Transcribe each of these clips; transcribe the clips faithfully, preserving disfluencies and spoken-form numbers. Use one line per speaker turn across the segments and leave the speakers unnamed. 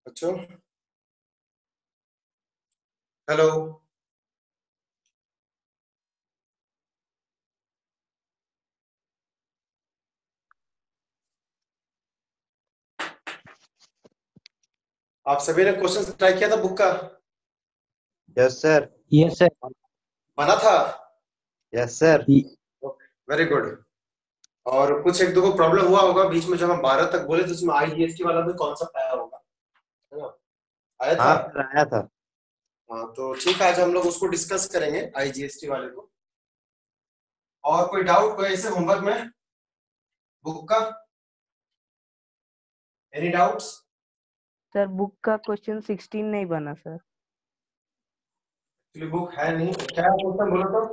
अच्छा, हेलो, आप सभी ने क्वेश्चन ट्राई किया था बुक का?
Yes sir.
Yes sir.
बना था?
Yes sir.
Very good. और कुछ एक दो को प्रॉब्लम हुआ होगा बीच में, जब हम बारह तक बोले तो उसमें आई जी एस टी वाला भी कॉन्सेप्ट आया होगा, है ना? आया था?
हाँ सर, आया था।
हाँ, तो ठीक है, आज हम लोग उसको डिस्कस करेंगे, आई जी एस टी वाले को। और कोई डाउट कोई ऐसे होमवर्क में बुक का? Any doubts?
सर बुक का क्वेश्चन सिक्सटीन नहीं बना सर।
एक्चुअली बुक है नहीं, क्या क्वेश्चन बोलो तो?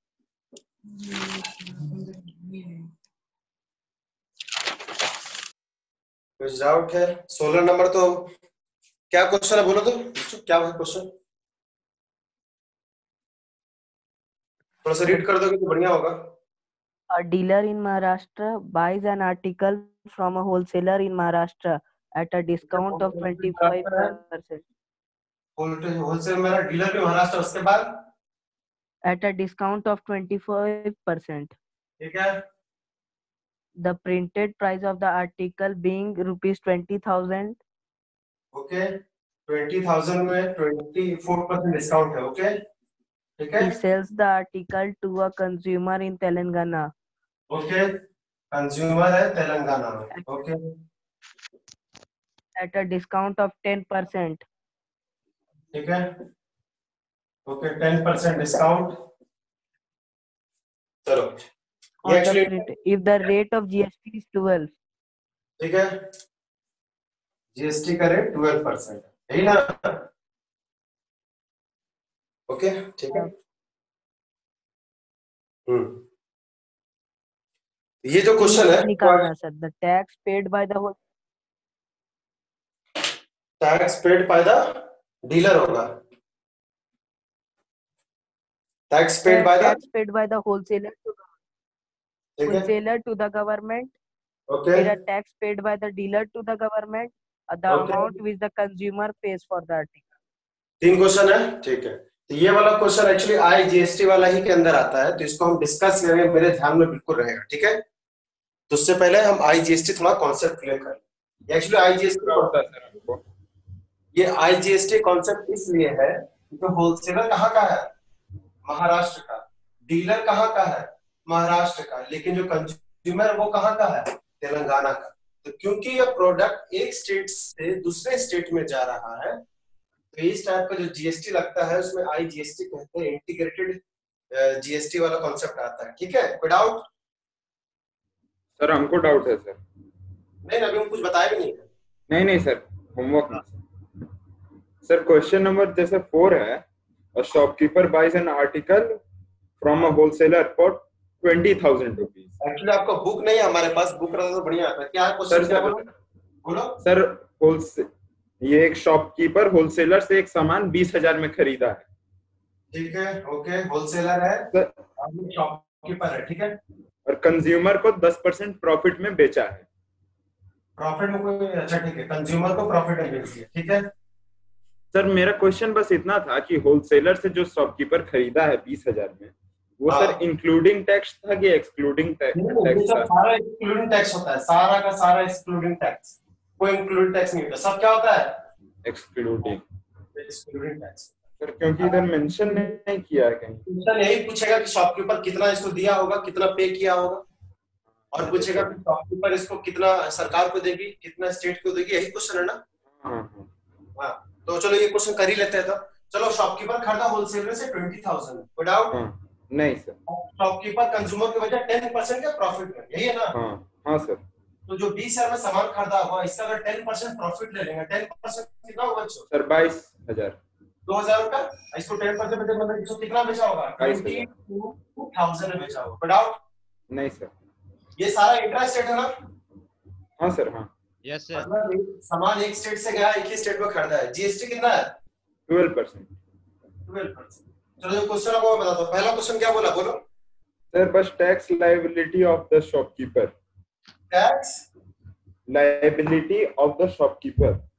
कुछ डाउट है? सोलह नंबर तो क्या क्वेश्चन है बोलो तो, क्या है क्वेश्चन? थोड़ा सा रीड कर दोगे तो बढ़िया होगा।
A dealer in Maharashtra buys an article from a wholesaler in Maharashtra at a discount of twenty-five percent.
Wholesale मेरा डीलर भी महाराष्ट्र, उसके बाद
At a discount of twenty-five percent.
ठीक है,
The printed price of the article being rupees twenty thousand.
Okay, twenty thousand में twenty four percent discount है, okay ठीक है।
He sells the article to a consumer in Telangana.
Okay, consumer है तेलंगाना में, okay
At a discount of ten percent.
ठीक है, okay ten percent discount. चलो ये
On the
actually
print, if the rate of G S T is twelve.
ठीक है, G S T का rate twelve percent है, यही ना? ओके ठीक है। हम्म ये जो क्वेश्चन है,
निकालना sir. The tax paid by the whole
tax paid by the dealer होगा, tax paid by the,
tax paid by the wholesaler to
ठीक है
wholesaler to the government.
Okay
There are tax paid by the dealer to the government. uh, The
Okay.
amount which the consumer pays for the article.
तीन question है, ठीक है। तो ये वाला question actually I G S T वाला ही के अंदर आता है, तो इसको हम डिस्कस करेंगे, मेरे ध्यान में बिल्कुल रहेगा, ठीक है। तो उससे पहले हम आई जी एस टी थोड़ा कॉन्सेप्ट क्लियर कर लें। Actually I G S T होता है सर हमको, ये I G S T concept इसलिए है क्योंकि होलसेलर कहाँ का है? महाराष्ट्र का। डीलर कहाँ का है? महाराष्ट्र का। लेकिन जो कंज्यूमर है वो कहाँ का है? तेलंगाना का। तो क्योंकि ये प्रोडक्ट एक स्टेट से दूसरे स्टेट में जा रहा है, तो इस टाइप का जो जी एस टी लगता है उसमें आई जी एस टी कहते हैं, इंटीग्रेटेड जी एस टी वाला कॉन्सेप्ट आता है, ठीक है। कोई डाउट?
सर हमको डाउट है सर।
नहीं, अभी हम कुछ बताया भी नहीं है।
नहीं नहीं सर, होमवर्क में सर क्वेश्चन नंबर जैसे फोर है, a shopkeeper buys an article from a wholesaler for twenty thousand rupees.
Actually आपका बुक नहीं है हमारे पास, बुक रहता तो बढ़िया आता। क्या है क्वेश्चन? क्या बोलो बोलो
सर होलसेल, ये एक शॉपकीपर होलसेलर से एक सामान बीस हजार में खरीदा है,
ठीक है, ओके होलसेलर है
सर,
शॉपकीपर है, ठीक है।
और कंज्यूमर को दस परसेंट प्रॉफिट में बेचा है।
प्रॉफिट में कोई, अच्छा ठीक है, कंज्यूमर को प्रॉफिट में बेच दिया, ठीक है।
सर मेरा क्वेश्चन बस इतना था कि होलसेलर से जो शॉपकीपर खरीदा है बीस हजार में, वो
हाँ।
सर इंक्लूडिंग टैक्स था कि एक्सक्लूडिंग टैक्स था?
सारा एक्सक्लूडिंग टैक्स होता है, सारा का सारा एक्सक्लूडिंग टैक्स, कोई इंक्लूडिंग टैक्स नहीं होता, सब क्या होता है?
एक्सक्लूडिंग।
Excluding tax.
सर क्योंकि इधर मेंशन नहीं किया है कहीं।
क्वेश्चन यही पूछेगा कि शॉपकीपर कितना इसको दिया होगा, कितना पे किया होगा, और पूछेगा कि शॉपकीपर इसको कितना सरकार को देगी, कितना स्टेट को देगी, यही क्वेश्चन है ना?
हाँ
हाँ, तो चलो ये क्वेश्चन कर ही लेते हैं। तो चलो शॉपकीपर खरीदा होलसेलर से ट्वेंटी थाउजेंड, कोई डाउट?
हाँ नहीं सर।
शॉपकीपर कंज्यूमर की वजह टेन परसेंट का प्रॉफिट में, यही है ना?
हाँ हाँ सर।
तो जो बीस हजार में सामान खरीदा हुआ, इसका अगर टेन परसेंट प्रॉफिट ले लेंगे, टेन परसेंट कितना होगा?
सर बाईस हजार।
दो हजार का, इसको टेन परसेंट मतलब इसको कितना बेचा होगा? ट्वेंटी टू थाउजेंड में बेचा होगा, कोई डाउट?
नहीं सर।
ये सारा इंट्रा स्टेट है ना?
हाँ सर। हाँ
यस सर।
मतलब सामान एक स्टेट से गया, एक ही स्टेट में खरीदा है, जी एस टी कितना है?
Twelve percent.
Twelve percent. चलो जो क्वेश्चन आपको मैं बताता हूँ, पहला क्वेश्चन क्या बोला, बोलो।
सर बस tax liability of the shopkeeper.
Tax
liability of the shopkeeper.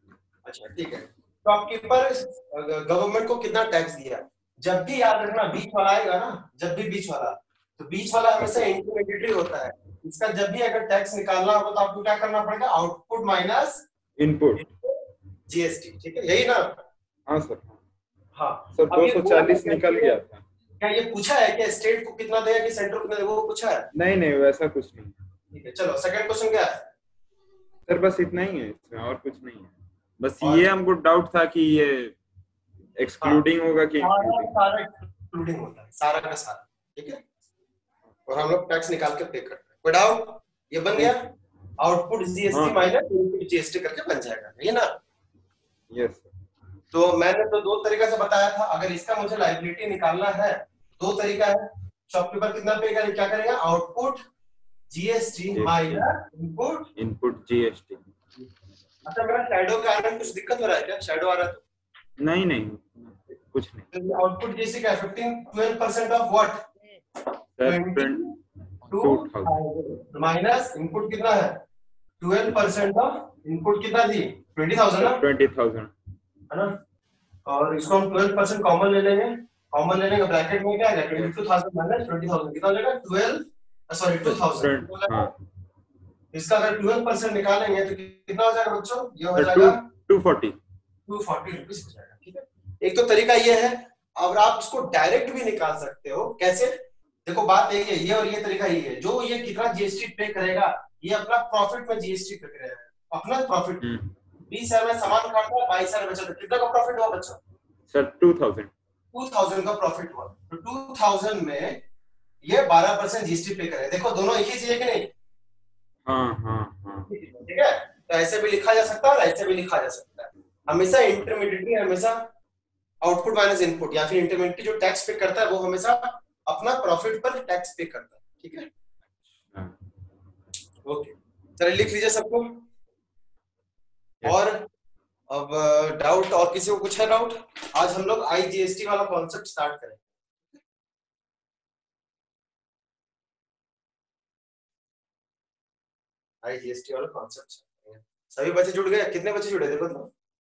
अच्छा ठीक है, शॉपकीपर गवर्नमेंट को कितना टैक्स दिया? जब भी याद रखना बीच वाला आएगा ना, जब भी बीच वाला, तो बीच वाला हमेशा इंटरमीडिएटरी होता है। इसका जब भी अगर टैक्स निकालना होगा तो आपको क्या करना पड़ेगा? आउटपुट माइनस
इनपुट
जीएसटी, ठीक है, यही ना?
हाँ सर।
हाँ
सर दो सौ चालीस निकल गया था।
क्या ये पूछा है कि स्टेट को कितना देगा कि सेंट्रल को कितना देगा, वो पूछा है?
नहीं नहीं वैसा कुछ नहीं।
ठीक है, चलो सेकंड क्वेश्चन क्या है?
सर बस इतना ही है, इसमें और कुछ नहीं है। बस ये हमको डाउट था कि ये एक्सक्लूडिंग होगा कि
इंक्लूडिंग? सारा एक्सक्लूडिंग होता है, सारा का सारा, ठीक है। और हम लोग टैक्स निकाल के पे करते हैं। कोई डाउट? ये बन गया output GST minus input GST करके बन जाएगा, ये ना?
यस।
तो मैंने तो दो तरीका से बताया था। अगर इसका मुझे लायबिलिटी निकालना है, दो तरीका है। शॉपकीपर कितना पे करेगा? क्या करेगा? Output GST minus input
input GST.
अच्छा, मेरा शैडो के कारण कुछ दिक्कत हो रहा है क्या? शैडो आ रहा है तो?
नहीं नहीं कुछ नहीं।
आउटपुट जीएसटी का fifteen twelve percent of what? Two thousand minus input कितना है? ट्वेल्व परसेंट ऑफ इनपुट कितना थी? ट्वेंटी थाउजेंड ना?
ट्वेंटी थाउजेंड
है ना? और इसको हम ट्वेल्व परसेंट कॉमन ले लेंगे। कॉमन लेने का ब्रैकेट में क्या है? Twenty two thousand minus twenty thousand कितना हो जाएगा? Twelve sorry two thousand. इसका अगर ट्वेल्व परसेंट निकालेंगे तो कितना हो जाएगा बच्चों? ये हो जाएगा
two forty
two forty rupees हो जाएगा, ठीक है। एक तो तरीका ये है। अब आप इसको डायरेक्ट भी निकाल सकते हो। कैसे? देखो बात यही है, ये और ये तरीका ही है। जो ये कितना जीएसटी पे करेगा, ये अपना प्रॉफिट में जीएसटी पे करेगा, अपना प्रॉफिट। बीस हजार में सामान खरीदा, बाईस हजार बचा, तो कितना का प्रॉफिट हुआ बच्चों?
Sir two thousand
two thousand का प्रॉफिट हुआ। तो टू थाउजेंड में ये बारह परसेंट जीएसटी पे करेगा। देखो दोनों एक ही चीज है कि नहीं?
हाँ हाँ हाँ
ठीक है। तो ऐसे भी लिखा जा सकता है और ऐसे भी लिखा जा सकता है। हमेशा इंटरमीडिएटरी हमेशा आउटपुट माइनस इनपुट, या फिर इंटरमीडिएटरी जो टैक्स पे करता है वो हमेशा अपना प्रॉफिट पर टैक्स पे करता है, ठीक है। ओके, चलिए लिख लीजिए सबको। और अब डाउट और किसी को कुछ है डाउट? आज हम लोग आईजीएसटी वाला कॉन्सेप्ट स्टार्ट करें। आईजीएसटी वाला कॉन्सेप्ट सभी बच्चे जुड़ गए? कितने बच्चे जुड़े देखो तो?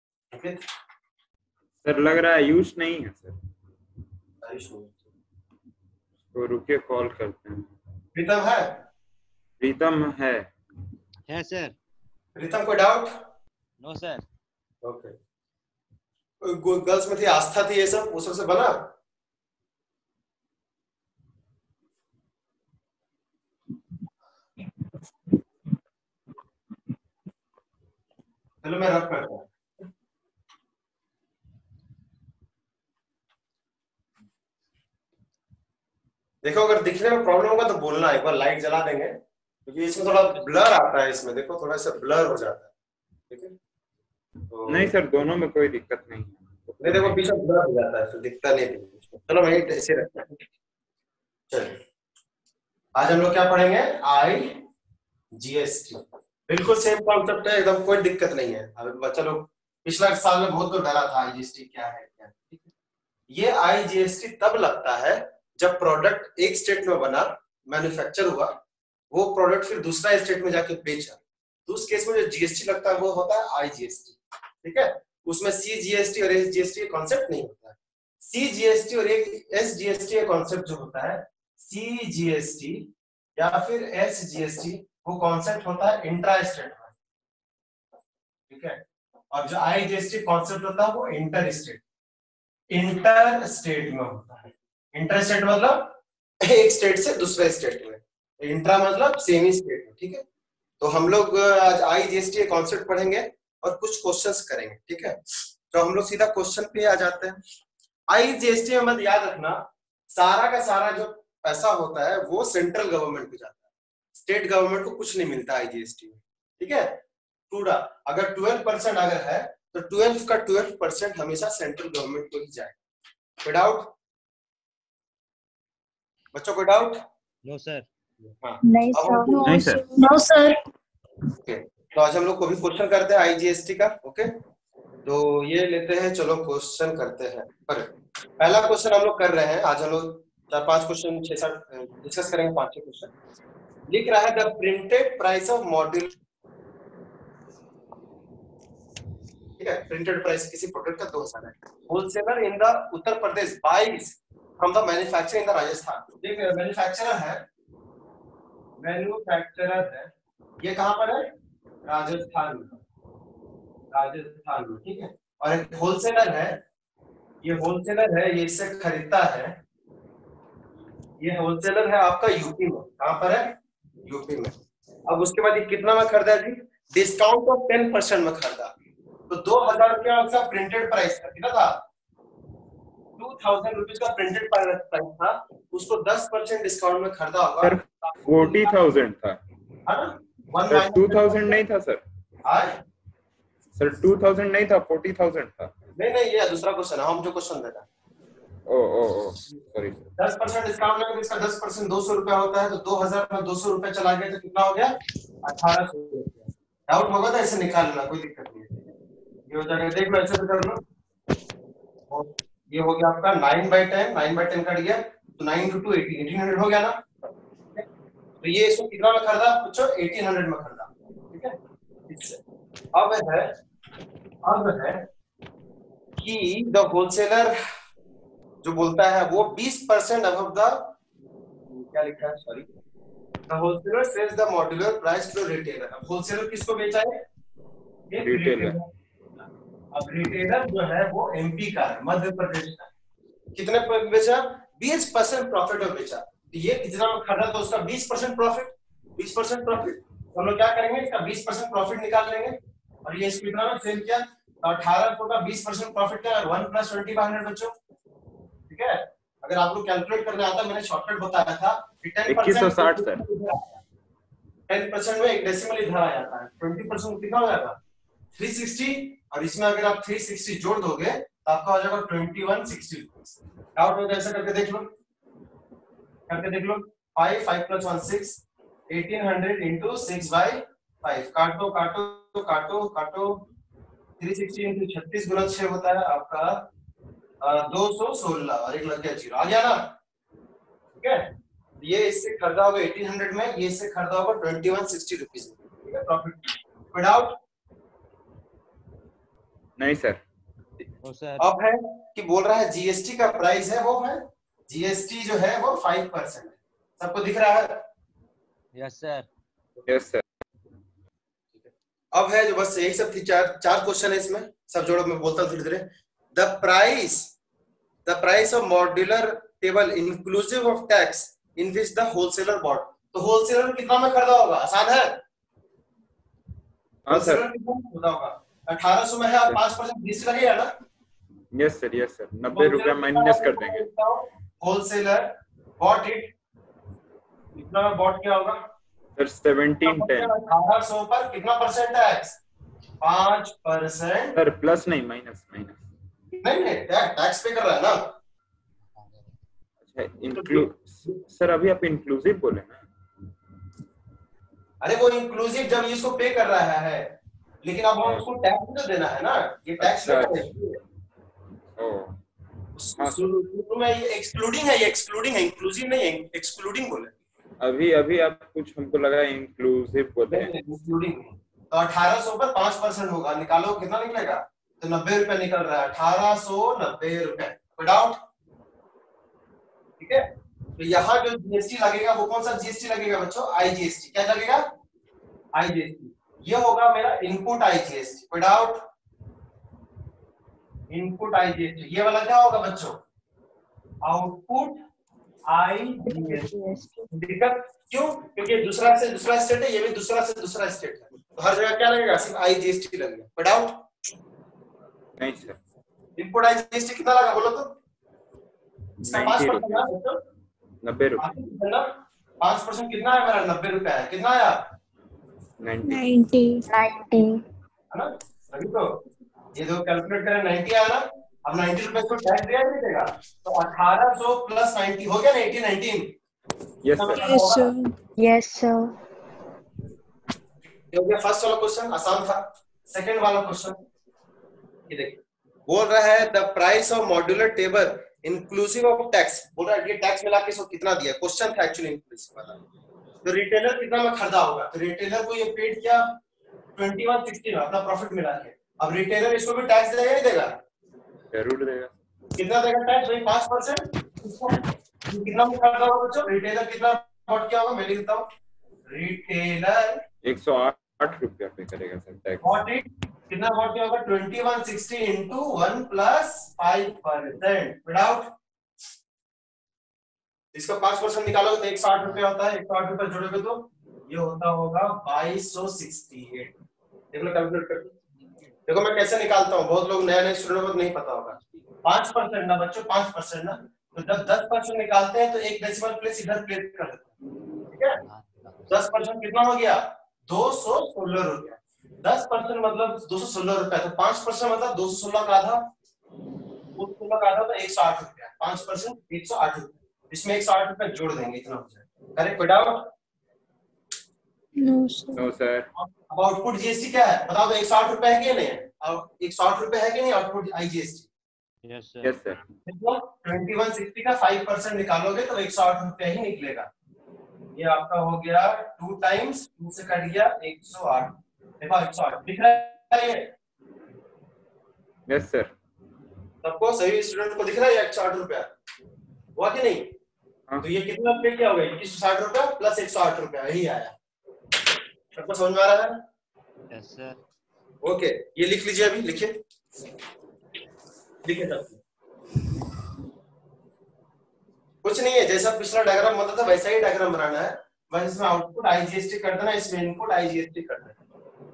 सर लग रहा है यूज नहीं है सर।
आयुष नहीं
तो रुके कॉल करते हैं।
प्रीतम है?
प्रीतम है।
है सर।
प्रीतम कोई doubt?
No sir.
Okay. Girls में थी आस्था थी, ये सब वो सबसे बना? चलो मैं रब करता हूँ। देखो अगर दिखने में प्रॉब्लम होगा तो बोलना, एक बार लाइट जला देंगे क्योंकि इसमें थोड़ा ब्लर आता है। इसमें देखो थोड़ा सा ब्लर हो जाता है, ठीक है। तो
नहीं सर दोनों में कोई दिक्कत नहीं है।
नहीं देखो पीछे ब्लर हो जाता है तो दिखता नहीं है। चलो मैं ऐसे रखता हूँ। चलिए आज हम लोग क्या पढ़ेंगे? I GST. बिल्कुल सेम कॉन्सेप्ट है, एकदम कोई दिक्कत नहीं है। अब बच्चा लोग पिछला साल में बहुत लोग डरा था आईजीएसटी क्या है क्या, ठीक है। ये आईजीएसटी तब लगता है जब प्रोडक्ट एक स्टेट में बना, मैन्युफैक्चर हुआ, वो प्रोडक्ट फिर दूसरा स्टेट में जाके बेचा, तो उस केस में जो जीएसटी लगता है वो होता है आईजीएसटी, ठीक है। उसमें सीजीएसटी और एसजीएसटी का कॉन्सेप्ट नहीं होता है। सीजीएसटी और एसजीएसटी का कॉन्सेप्ट जो होता है, सीजीएसटी या फिर एसजीएसटी, वो कॉन्सेप्ट होता है इंट्रा स्टेट में, ठीक है। और जो आईजीएसटी कॉन्सेप्ट होता है वो इंटर स्टेट इंटर स्टेट में होता है। इंटर स्टेट मतलब एक स्टेट से दूसरे स्टेट में, इंट्रा मतलब सेमी स्टेट में, ठीक है। तो हम लोग आज आईजीएसटी कॉन्सेप्ट पढ़ेंगे और कुछ क्वेश्चंस करेंगे, ठीक है। तो हम लोग सीधा क्वेश्चन पे आ जाते हैं। आईजीएसटी में मत याद रखना, सारा का सारा जो पैसा होता है वो सेंट्रल गवर्नमेंट को जाता है, स्टेट गवर्नमेंट को कुछ नहीं मिलता आईजीएसटी में, ठीक है। पूरा अगर ट्वेल्व परसेंट अगर है तो ट्वेल्व का ट्वेल्व परसेंट हमेशा सेंट्रल गवर्नमेंट को ही जाएगा। कोई डाउट बच्चों? कोई डाउट?
No sir.
नहीं सर।
नहीं सर।
No sir.
ओके, तो आज हम लोग को भी क्वेश्चन करते हैं आईजीएसटी का। ओके, तो ये लेते हैं, चलो क्वेश्चन करते हैं। पर पहला क्वेश्चन हम लोग कर रहे हैं। आज हम लोग चार पांच क्वेश्चन छह सात डिस्कस करेंगे, पांच छह क्वेश्चन। लिख रहा है the printed price of module ठीक है, प्रिंटेड प्राइस किसी प्रोडक्ट का दो हजार है। Wholesaler in the Uttar Pradesh buys from the manufacturer in the Rajasthan. देखिए मैन्युफैक्चरर है, मैन्युफैक्चरर है, ये कहां पर है? राजस्थान में, राजस्थान में, ठीक है। और एक होलसेलर है, ये होलसेलर है, ये इससे खरीदता है, ये होलसेलर है आपका यूपी में। कहां पर है? यूपी में। अब उसके बाद ये कितना में खरीदा जी? डिस्काउंट ऑफ टेन परसेंट में खरीदा। तो दो हजार रुपया उसका प्रिंटेड प्राइस था, कितना था? टू थाउजेंड रुपीज का प्रिंटेड प्राइस था, उसको दस परसेंट डिस्काउंट में खरीदा होगा।
सर फोर्टी थाउजेंड था, सर टू थाउजेंड नहीं था सर।
हाँ?
सर टू थाउजेंड नहीं था, फोर्टी थाउजेंड था।
नहीं नहीं, ये दूसरा क्वेश्चन है, हम जो क्वेश्चन दे रहे हैं।
Oh oh oh sorry.
दस परसेंट डिस्काउंट में इसका दस परसेंट दो सौ रुपया होता है, तो दो हजार में दो सौ रुपया चला गया तो कितना हो गया? अठारह सौ रुपया। डाउट होगा तो ऐसे निकाल लेना, कोई दिक्कत नहीं है। ये हो जाएगा, देख लो ऐसे तो कर लो। ये हो गया आपका nine by ten, nine by ten cut गया तो nine two two eighteen, eighteen hundred हो गया ना। तो ये इसको कितना में खरीदा बच्चों? एटीन हंड्रेड में खरीदा, ठीक है। अब है अब है कि द होलसेलर जो बोलता है वो बीस परसेंट अबव द, क्या लिखा है, sorry, the wholesaler sells the modular price to retailer. अब होलसेलर किसको बेचा है? ये रिटेलर। अब रिटेलर जो है वो एमपी का है, मध्य प्रदेश का। कितने पर बेचा? बीस परसेंट प्रॉफिट में बेचा। तो ये कितना में खरीदा तो उसका बीस परसेंट प्रॉफिट, बीस परसेंट प्रॉफिट। तो हम लोग क्या करेंगे, इसका बीस परसेंट प्रॉफिट निकाल लेंगे। और ये इसको कितना में सेल किया? तो अठारह सौ का बीस परसेंट प्रॉफिट क्या है? One plus twenty by hundred बच्चों, ठीक है। अगर आप लोग कैलकुलेट करने आता, मैंने शॉर्टकट बताया था,
इक्कीस सौ साठ सर।
टेन परसेंट में एक डेसिमल इधर आ जाता है, ट्वेंटी परसेंट कितना हो जाएगा? Three sixty. और इसमें अगर आप थ्री सिक्सटी जोड़ दोगे तो आपका हो जाएगा ट्वेंटी वन सिक्सटी। डाउट हो तो ऐसा करके देख लो, करके देख लो। Five, five plus one six, eighteen hundred into six by five. काटो काटो काटो काटो, थ्री सिक्सटी इंटू छत्तीस गुना छह होता है आपका दो सौ सोलह, और एक लग गया जीरो, आ गया ना, ठीक है। ये इससे खरीदा होगा एटीन हंड्रेड में, ये इससे खरीदा होगा ट्वेंटी वन सिक्सटी रुपीस में, ठीक है। प्रॉफिट कोई डाउट
नहीं सर।
No sir.
अब है कि बोल रहा है जीएसटी का प्राइस है वो है, जीएसटी जो है वो फाइव परसेंट है। सबको दिख रहा है?
Yes sir.
Yes sir.
अब है जो बस यही सब थी, चार चार क्वेश्चन है इसमें, सब जोड़ो, मैं बोलता हूँ धीरे धीरे। The price the price of modular table inclusive of tax in which the wholesaler bought. तो होलसेलर कितना में खरीदा होगा? आसान है।
हाँ सर।
खरीदा होगा अठारह सौ में है, और पांच परसेंट जीएसटी लगेगा ना।
यस सर, यस सर, नब्बे रुपया माइनस कर देंगे।
होलसेलर बॉट इट, कितना में बॉट क्या होगा
सर? Seventeen ten.
अठारह सौ पर कितना परसेंट टैक्स? पांच परसेंट
सर, प्लस नहीं, माइनस माइनस
नहीं नहीं, टैक्स पे कर रहा है ना।
अच्छा, इंक्लूड सर, अभी आप इंक्लूसिव बोले ना।
अरे वो इंक्लूसिव जब इसको पे कर रहा है, लेकिन अब हम उसको टैक्स भी तो देना है ना, ये टैक्स
अच्छा,
नहीं है।
ओ
शुरू में ये एक्सक्लूडिंग है, ये एक्सक्लूडिंग है, इंक्लूसिव नहीं है, एक्सक्लूडिंग बोले।
अभी अभी आप कुछ हमको लगा इंक्लूसिव बोले हैं।
इंक्लूडिंग तो अठारह सौ पर पांच परसेंट होगा, निकालो कितना निकलेगा? तो नब्बे रुपए निकल रहा है, अठारह सौ नब्बे रुपए। कोई डाउट? ठीक है। तो यहाँ जो जीएसटी लगेगा वो कौन सा जीएसटी लगेगा बच्चों? आईजीएसटी। क्या लगेगा? आईजीएसटी। ये होगा मेरा इनपुट आईजीएसटी। कोई डाउट? Input IGST. ये वाला क्या होगा बच्चों? Output IGST. दिक्कत क्यों? क्योंकि दूसरा से दूसरा स्टेट है, ये भी दूसरा से दूसरा स्टेट है, तो हर जगह क्या लगेगा? सिर्फ आईजीएसटी लगेगा। कोई डाउट?
नहीं सर।
इनपुट आईजीएसटी कितना लगा बोलो तो? इसका पांच परसेंट
नब्बे रुपए।
पांच परसेंट कितना है मेरा? नब्बे रुपए है। कितना आया?
नाइन्टी नाइन्टी
है ना? अभी तो ये जो कैलकुलेट करें नाइन्टी आया ना। अब नाइन्टी रुपए को टैक्स दिया नहीं देगा, तो अठारह सौ प्लस नाइन्टी हो गया ना, eighteen nineteen.
Yes sir,
yes sir, yes sir.
ये हो गया फर्स्ट वाला क्वेश्चन, आसान था। सेकंड वाला क्वेश्चन ये देखिए, बोल रहा है the price of modular table inclusive of tax. बोल रहा है ये टैक्स मिला के इसको कितना दिया? क्वेश्चन था एक्चुअली इंक्लूसिव वाला। तो रिटेलर कितना में खरीदा होगा? तो रिटेलर को ये पेड किया ट्वेंटी वन सिक्सटी में, अपना प्रॉफिट मिला के। अब रिटेलर इसको भी टैक्स देगा ही देगा,
जरूर देगा।
कितना देगा टैक्स भाई? पांच परसेंट। कितना करता होगा बच्चों? रिटेलर कितना वोट किया होगा? मैं लिखता हूँ, रिटेलर
एक सौ आठ रुपया पे करेगा सर टैक्स।
वॉट इट कितना वोट किया होगा? Twenty one sixty into one plus five percent without, इसका पांच परसेंट निकालोगे तो एक सौ आठ रुपया होता है, एक सौ आठ रुपया जोड़ोगे तो ये होता होगा बाईस सौ सिक्सटी एट। देख लो कैलकुलेट करके, देखो मैं कैसे निकालता हूँ, बहुत लोग नए नए स्टूडेंट को नहीं पता होगा। पांच परसेंट ना बच्चों, पांच परसेंट ना, तो जब दस परसेंट निकालते हैं तो एक डेसिमल प्लेस इधर प्लेस कर देते हैं, ठीक है? दस परसेंट कितना हो गया? दो सौ सोलह रुपया। दस परसेंट मतलब दो सौ सोलह रुपया, तो पांच परसेंट मतलब दो सौ सोलह का आधा, दो सौ सोलह का आधा तो एक सौ आठ रुपया, पांच परसेंट एक सौ आठ रुपया, इसमें एक सौ आठ रुपया जोड़ देंगे, इतना हो जाएगा। Correct without?
No sir.
No sir.
अब आउटपुट जीएसटी क्या है बताओ तो? एक सौ आठ रुपया है कि नहीं है? एक सौ आठ रुपया है कि नहीं output IGST?
Yes sir.
Yes sir.
देखो ट्वेंटी वन सिक्सटी का फाइव परसेंट निकालोगे तो एक सौ आठ रुपया ही निकलेगा। ये आपका हो गया टू टाइम्स टू से कट गया एक सौ आठ। देखो एक सौ आठ दिख रहा है ये?
Yes sir.
सबको सभी स्टूडेंट को दिख रहा है एक सौ आठ रुपया हुआ कि नहीं?
हाँ।
तो ये कितना पे क्या होगा? इक्कीस सौ साठ रुपया प्लस एक सौ आठ रुपया यही आया। सबको समझ में आ रहा है?
Yes sir.
ओके, ये लिख लीजिए, अभी लिखिए, लिखिए सब। कुछ नहीं है, जैसा पिछला डायग्राम बनता था वैसा ही डायग्राम बनाना है, बस इसमें आउटपुट आईजीएसटी कर देना, इसमें इनपुट आईजीएसटी कर देना।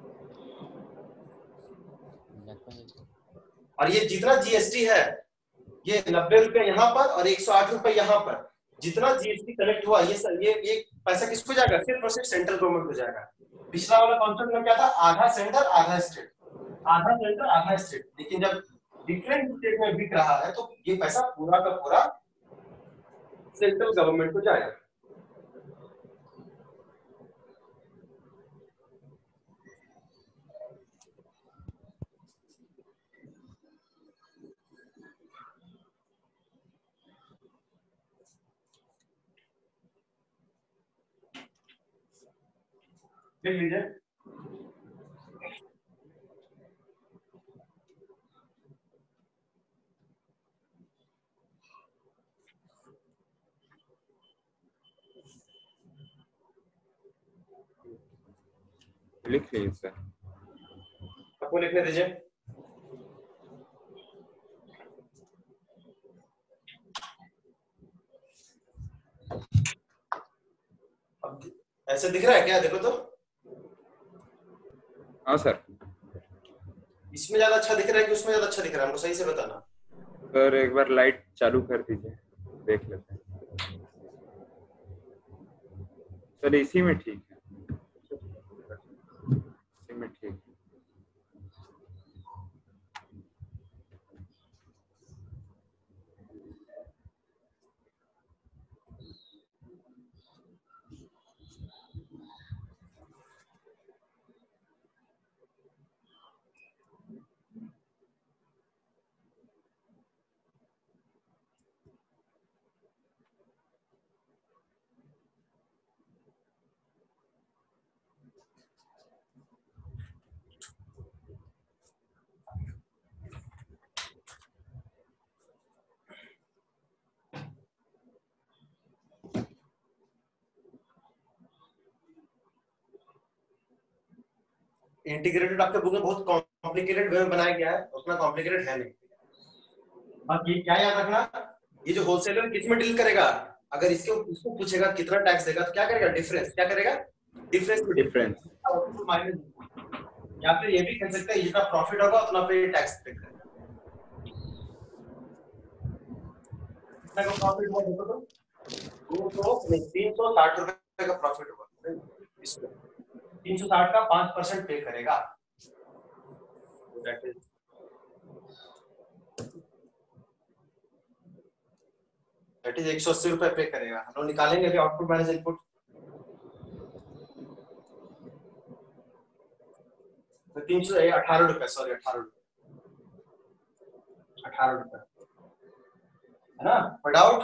और ये जितना जीएसटी है ये नब्बे रुपए यहाँ पर और एक सौ आठ रुपए यहाँ पर, जितना जीएसटी कलेक्ट हुआ ये ये ये पैसा किसको जाएगा? सिर्फ और सिर्फ सेंट्रल गवर्नमेंट को जाएगा। पिछला वाला कॉन्सेप्ट में क्या था? आधा सेंटर आधा स्टेट, आधा सेंटर आधा स्टेट, लेकिन जब डिफरेंट स्टेट में बिक रहा है तो ये पैसा पूरा का पूरा सेंट्रल गवर्नमेंट को जाएगा। लिख लीजिए।
लिख लीजिए सर।
आपको लिखने दीजिए। अब ऐसे दिख रहा है क्या? देखो तो।
हाँ सर।
इसमें ज्यादा अच्छा दिख रहा है कि उसमें ज्यादा अच्छा दिख रहा है? हमको सही से बताना।
सर एक बार लाइट चालू कर दीजिए, देख लेते हैं। सर इसी में ठीक है, इसी में ठीक है।
इंटीग्रेटेड आपके बुक में बहुत कॉम्प्लिकेटेड वे में बनाया गया है, उतना कॉम्प्लिकेटेड है नहीं। बाकी क्या याद रखना, ये जो होलसेलर किस में डील करेगा, अगर इसके उसको पूछेगा कितना टैक्स देगा तो क्या करेगा? डिफरेंस। क्या करेगा? डिफरेंस टू डिफरेंस माइनस, या फिर ये भी कह सकते हैं जितना प्रॉफिट होगा उतना पे टैक्स पे करेगा। कितना का प्रॉफिट हुआ देखो तो, दो सौ नहीं तीन सौ साठ रुपए का प्रॉफिट होगा, इसमें तीन सौ साठ का पांच परसेंट पे करेगा। दैट इज दैट इज एक सौ अस्सी रुपए पे करेगा। हम लोग निकालेंगे अभी आउटपुट माइनस इनपुट। तो तीन सौ अठारह रुपए सॉरी अठारह रुपए अठारह रुपए है ना? पर डाउट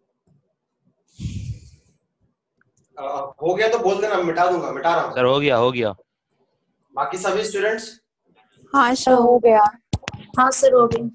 हो गया तो बोल देना, मिटा दूंगा, मिटा रहा हूँ
सर। हो गया हो गया।
बाकी सभी स्टूडेंट्स
हाँ सर हो गया। हाँ सर हो गया।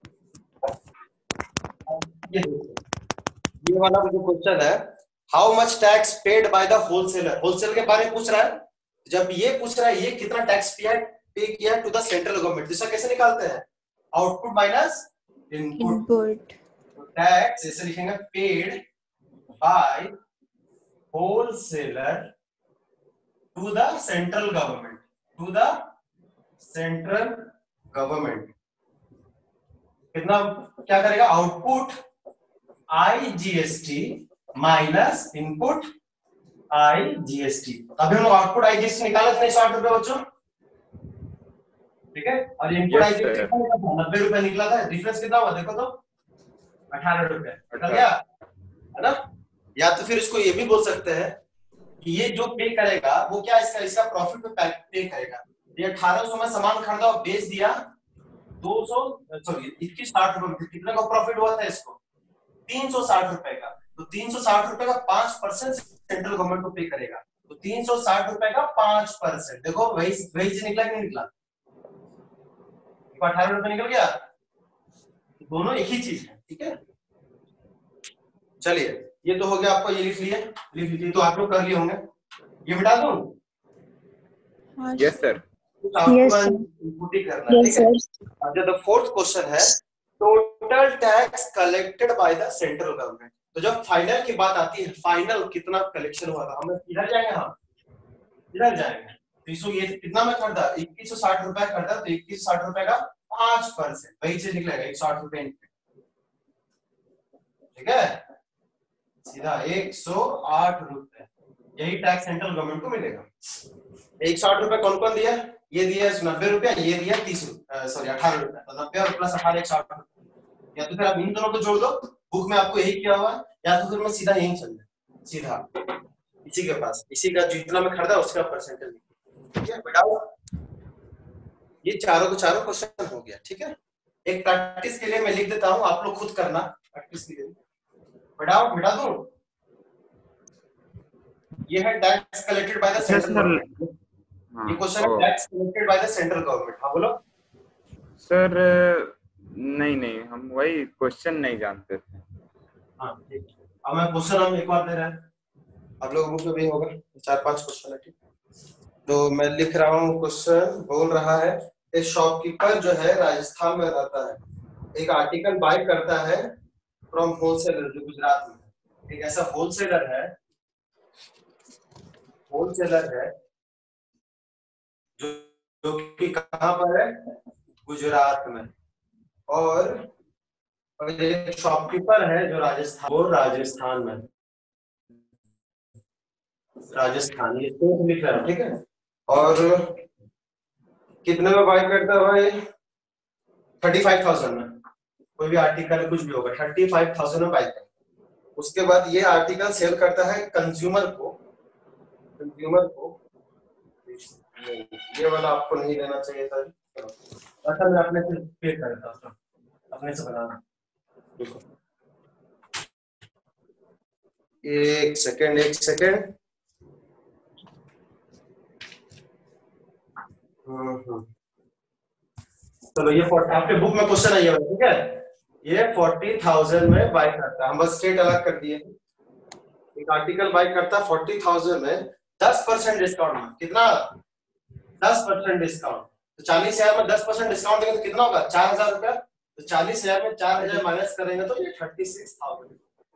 ये देखो, ये वाला जो क्वेश्चन है, how much tax paid by the wholesaler, wholesaler के बारे में पूछ रहा है। जब ये पूछ रहा है ये कितना टैक्स पे पे किया टू द सेंट्रल गवर्नमेंट, इसका कैसे निकालते हैं, output minus input.
Input.
Tax ऐसे लिखेंगे, paid by wholesaler to the central government, to the central government. कितना क्या करेगा, output I GST minus input I GST. अभी हम आउटपुट आई जीएसटी निकाला था साठ रुपए बच्चों, ठीक है, और इनपुट आई जीएसटी नब्बे रुपए निकला था। डिफरेंस कितना हुआ देखो तो, अठारह रुपए निकल गया, है ना। या तो फिर इसको ये भी बोल सकते हैं कि ये जो पे करेगा वो क्या इसका इसका प्रॉफिट पे पे करेगा। ये अठारह सौ में सामान खरीदा और बेच दिया दो सौ सॉरी इक्कीस साठ रुपए, कितने का प्रॉफिट हुआ था इसको, तीन सौ साठ रुपए का। तो तीन सौ साठ रुपए का पांच परसेंट सेंट्रल गवर्नमेंट को पे करेगा। तो तीन सौ साठ रुपए का पांच परसेंट, देखो वही वही चीज निकला कि नहीं निकला, अठारह रुपए निकल गया। दोनों एक ही चीज है, ठीक है। चलिए ये तो हो गया, आपको ये लिख लिया, लिख लीजिए। तो आप लोग कर लिए होंगे, ये मिटा दूं।
Yes sir.
Yes, sir.
Input ही करना है,
Yes,
ठीक है।
sir.
अब जो फोर्थ क्वेश्चन है, total tax collected by the central government. तो जब फाइनल की बात आती है, फाइनल कितना कलेक्शन हुआ था, हम इधर जाएंगे, हम इधर जाएंगे। तो इसको ये कितना में खरीदा, इक्कीस सौ साठ रुपए खरीदा, तो इक्कीस सौ साठ रुपए का पांच परसेंट वही चीज निकलेगा, एक सौ आठ रुपए, ठीक है। सीधा एक सौ आठ रुपए, यही टैक्स सेंट्रल गवर्नमेंट को मिलेगा। एक सौ आठ रुपए कौन कौन दिया, ये दिया नब्बे रुपया, ये दिया तीस सॉरी अठारह रुपया, तो नब्बे और प्लस अठारह एक सौ आठ रुपया। या तो फिर आप इन दोनों को जोड़ दो, बुक में आपको यही किया हुआ है, या तो फिर मैं सीधा यही चल जाए, सीधा इसी के पास, इसी का जितना में खरीदा उसका परसेंटेज, ठीक है बेटा। ये चारों को चारों क्वेश्चन हो गया, ठीक है। एक प्रैक्टिस के लिए मैं लिख देता हूँ, आप लोग खुद करना प्रैक्टिस के लिए। बढ़ाओ मिटा दूं, ये है tax collected by the central government. ये क्वेश्चन है tax collected by the central government. हाँ बोलो
सर। नहीं नहीं हम वही क्वेश्चन नहीं जानते थे।
हाँ ठीक है, अब मैं क्वेश्चन हम एक बार दे रहा है, आप लोगों को भी होगा, चार पांच क्वेश्चन है, ठीक। तो मैं लिख रहा हूँ, क्वेश्चन बोल रहा है, एक शॉपकीपर जो है राजस्थान में रहता है, एक आर्टिकल बाय करता है फ्रॉम होलसेलर जो गुजरात में। एक ऐसा होलसेलर है, होलसेलर है जो जो कि कहां पर है, गुजरात में। और एक शॉपकीपर है जो राजस्थान, वो राजस्थान में, राजस्थान ये तो लिख रहा है, ठीक है। और कितने में बाय करता है भाई, थर्टी फाइव थाउजेंड में, कोई भी आर्टिकल कुछ भी होगा, थर्टी फाइव थाउजेंड में बाय करता है। उसके बाद ये आर्टिकल सेल करता है कंज्यूमर को, कंज्यूमर को ये वाला आपको नहीं देना चाहिए था, अच्छा मैं अपने से पे करता हूं, अपने से बनाना। देखो एक सेकेंड एक सेकेंड चलो ये आपके बुक में क्वेश्चन है ये, ठीक है। ये फोर्टी थाउजेंड में बाय करता है, हम बस स्टेट अलग कर दिए। एक आर्टिकल बाय करता है फोर्टी थाउजेंड में, दस परसेंट डिस्काउंट में, कितना, दस परसेंट डिस्काउंट। तो चालीस हजार में दस परसेंट डिस्काउंट देंगे तो कितना होगा, चार हजार रुपया। तो चालीस हजार में चार हजार माइनस करेंगे तो ये थर्टी सिक्स थाउजेंड।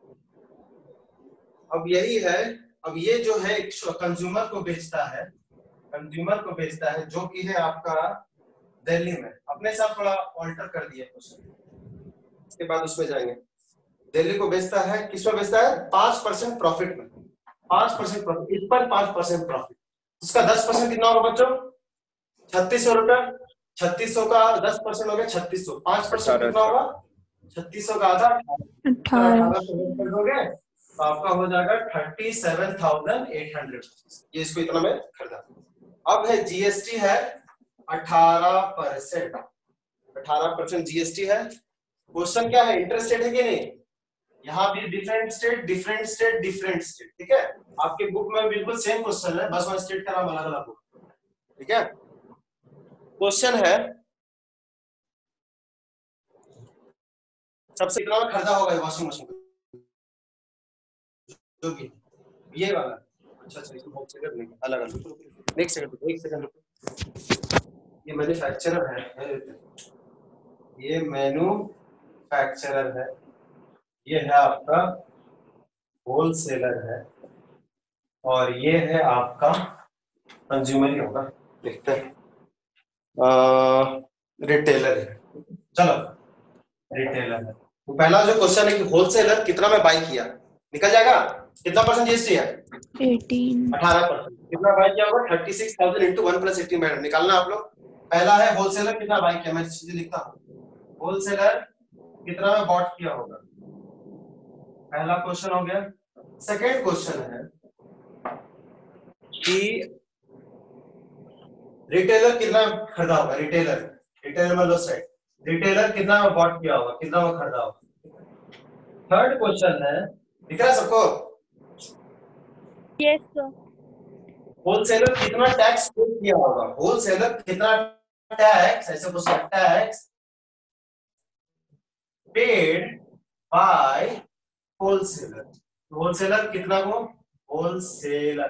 अब यही है, अब ये जो है कंज्यूमर को बेचता है, कंज्यूमर को बेचता है जो कि है आपका दिल्ली में, अपने साथ थोड़ा ऑल्टर कर दिया क्वेश्चन, इसके बाद उसमें जाएंगे। दिल्ली को बेचता है, किसमें बेचता है, पांच परसेंट प्रॉफिट में, पांच परसेंट प्रॉफिट, इस पर पांच परसेंट प्रॉफिट। उसका दस परसेंट कितना होगा बच्चों, छत्तीस सौ रुपया। छत्तीस सौ का दस परसेंट हो गया छत्तीस सौ, पांच परसेंट कितना होगा, छत्तीस सौ का आधा अठारह सौ हो गए, तो आपका हो जाएगा thirty seven thousand eight hundred. ये इसको इतना में खरीदा। अब है जीएसटी है अठारह परसेंट, अठारह परसेंट जीएसटी है। क्वेश्चन क्या है, इंटरेस्टेड है कि नहीं, यहाँ भी different state different state different state, ठीक है। आपके बुक में बिल्कुल सेम क्वेश्चन है, बस वहां स्टेट का नाम अलग अलग होगा, ठीक है। क्वेश्चन है सबसे कितना में खरीदा होगा वॉशिंग मशीन जो भी ये वाला। अच्छा अच्छा इसको बहुत सेकंड नहीं अलग अलग एक सेकंड एक सेकंड ये मैन्युफैक्चरर है, ये मैन्युफैक्चरर है, ये है आपका होलसेलर है और ये है आपका कंज्यूमर ही होगा। देखते हैं रिटेलर है। चलो रिटेलर है तो पहला जो क्वेश्चन है कि होलसेलर कितना में बाई किया, निकल जाएगा कितना परसेंट जीएसटी है अठारह परसेंट। कितना बाई किया होगा thirty six thousand into one plus eighteen madam निकालना आप लोग। पहला है होलसेलर कितना बाई किया, मैं सीधे लिखता हूँ होलसेलर कितना में बॉट किया होगा, पहला क्वेश्चन हो गया। सेकेंड क्वेश्चन है कि रिटेलर कितना खरीदा होगा, रिटेलर रिटेलर मतलब साइड रिटेलर कितना में बॉट किया होगा, कितना में खरीदा होगा। थर्ड क्वेश्चन है दिख रहा है सबको,
यस सर।
होलसेलर कितना टैक्स पे किया होगा, होलसेलर कितना टैक्स ऐसे question tax paid by wholesaler, wholesaler कितना को होलसेलर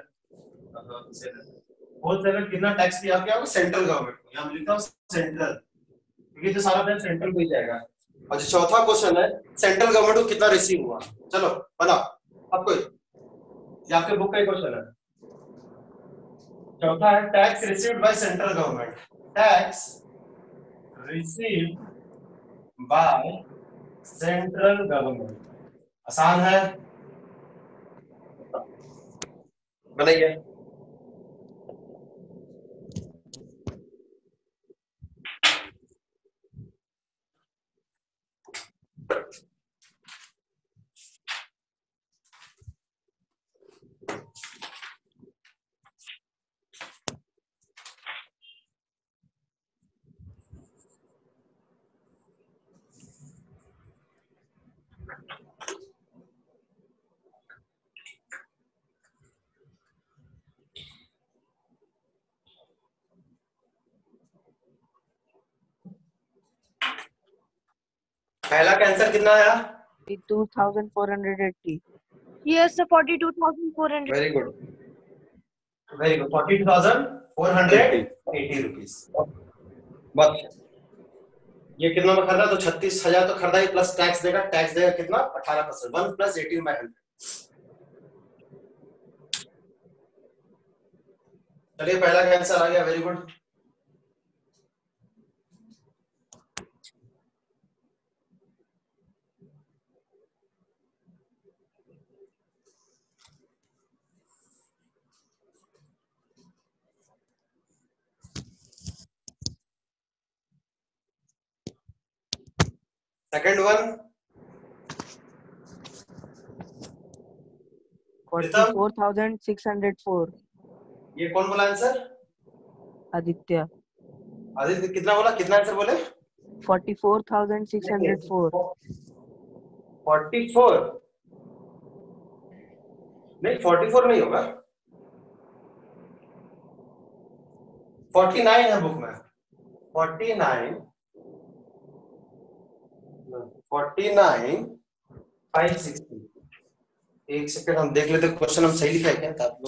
होलसेलर कितना टैक्स दिया क्या होगा सेंट्रल गवर्नमेंट को, यहां लिखता हूं सेंट्रल क्योंकि तो सारा बैंक सेंट्रल को ही जाएगा। और जो चौथा क्वेश्चन है सेंट्रल गवर्नमेंट को कितना रिसीव हुआ, चलो बनाओ आपको ये आपके बुक का ही क्वेश्चन है। चौथा है tax received by central government, tax received by central government, आसान है बनाइए। पहला का आंसर कितना आया
two thousand four hundred eighty.
Yes sir forty two thousand four hundred.
Very good very good forty two thousand four hundred eighty rupees. बस ये कितना में खरीदा तो छत्तीस हजार तो खरीदा ही प्लस टैक्स देगा, टैक्स देगा कितना अठारह percent, one plus eighteen by hundred. चलिए पहला का आंसर आ गया, very good. Second one
forty four thousand six hundred four.
ये कौन बोला आंसर,
आदित्य।
आदित्य कितना बोला, कितना आंसर बोले
forty four thousand six hundred four.
Forty four नहीं फोर्टी फोर नहीं होगा, फोर्टी नाइन है बुक में, forty nine forty nine five sixty. एक सेकंड हम देख लेते क्वेश्चन हम सही लिखा है क्या था आप लोग।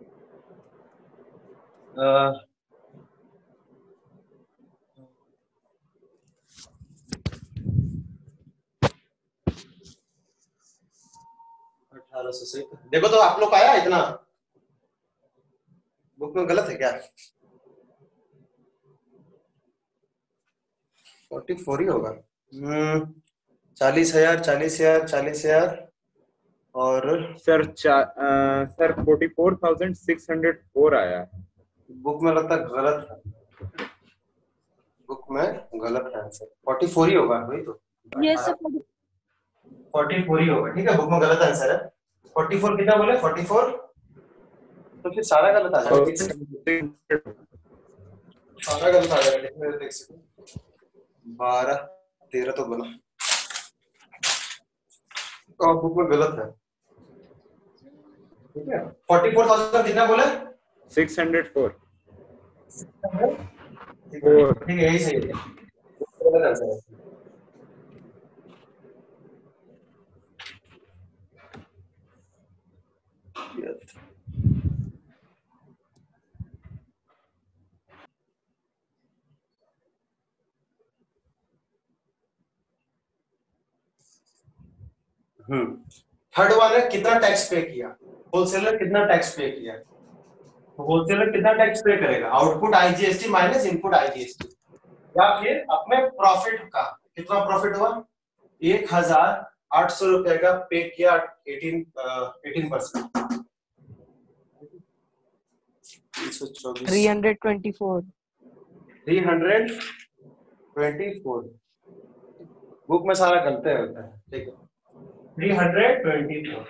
अठारह सौ सही देखो तो आप लोग का आया इतना, बुक में गलत है क्या, फोर्टी फोर ही होगा। हम्म चालीस हजार चालीस हजार चालीस हजार और
sir sir forty four thousand six hundred four आया है।
बुक में लगता है गलत है, बुक में गलत है आंसर, फोर्टी फोर ही होगा वही तो।
यस सर
फोर्टी फोर ही होगा, ठीक है बुक में गलत आंसर है। फोर्टी फोर कितना बोले, फोर्टी फोर तो फिर सारा गलत आ जाएगा, सारा गलत आ जाएगा, देख सकते बारह तेरह तो बना और बुक में गलत है, ठीक है। फोर्टी फोर थाउजेंड कितना बोले,
सिक्स हंड्रेड फोर
ठीक है ठीक है, यही सही है। हम्म थर्ड वन है कितना टैक्स पे किया, होलसेलर कितना टैक्स पे किया। तो होलसेलर कितना टैक्स पे करेगा, output IGST minus input IGST, या फिर अपने प्रॉफिट का कितना प्रॉफिट हुआ, एक हजार आठ सौ रुपए का पे किया, eighteen eighteen percent
three hundred twenty-four
three hundred twenty four book में सारा गलते होता है, ठीक है। थ्री हंड्रेड ट्वेंटी फोर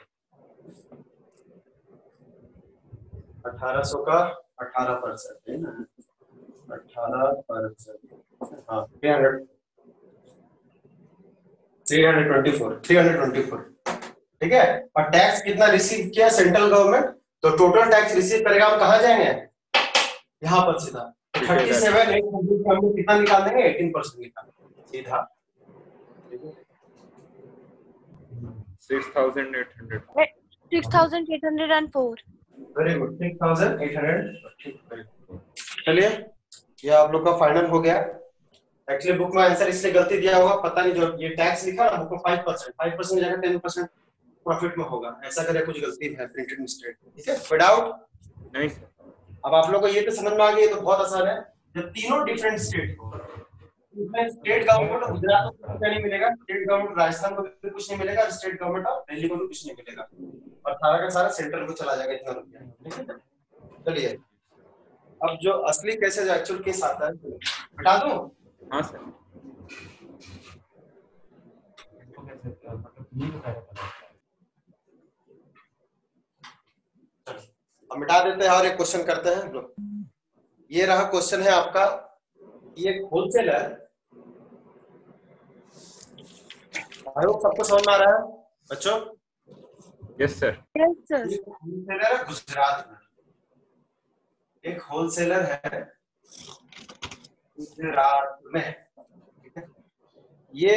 अठारह सौ का अठारह परसेंट है ना, अठारह परसेंट हाँ three hundred three hundred twenty four three hundred twenty four ठीक है। और टैक्स कितना रिसीव किया सेंट्रल गवर्नमेंट, तो टोटल टैक्स रिसीव करेगा, हम कहाँ जाएंगे, यहाँ पर सीधा थर्टी सेवन एट हंड्रेड हम लोग कितना निकाल देंगे, एटीन परसेंट निकाल सीधा
six thousand eight hundred
six thousand eight hundred four.
Very good, six thousand eight hundred. चलिए ये आप लोग का फाइनल हो गया। एक्चुअली बुक में आंसर इसलिए गलती दिया होगा, पता नहीं, जो ये टैक्स लिखा ना बुक में फाइव परसेंट फाइव परसेंट जगह टेन परसेंट प्रॉफिट में होगा, ऐसा करे कुछ गलती है प्रिंटेड मिस्टेक, ठीक है। कोई डाउट
नहीं सर।
अब आप लोग को ये तो समझ में आ गया, तो बहुत आसान है। जब तीनों डिफरेंट स्टेट हो, इसमें स्टेट गवर्नमेंट ऑफ गुजरात को कुछ नहीं मिलेगा, स्टेट गवर्नमेंट राजस्थान को भी कुछ नहीं मिलेगा, स्टेट गवर्नमेंट ऑफ दिल्ली को भी कुछ नहीं मिलेगा, और सारा का सारा सेंट्रल को चला जाएगा इतना रुपया, ठीक है। चलिए अब जो असली कैसे जो एक्चुअल केस आता है बता दूं।
हाँ सर।
अब मिटा देते हैं और एक क्वेश्चन करते हैं हम लोग। ये रहा क्वेश्चन है आपका, ये होलसेलर, आई होप सबको समझ में आ रहा है बच्चों।
Yes sir.
Yes, sir.
एक होलसेलर है गुजरात में, एक होलसेलर है गुजरात में, ठीक है। ये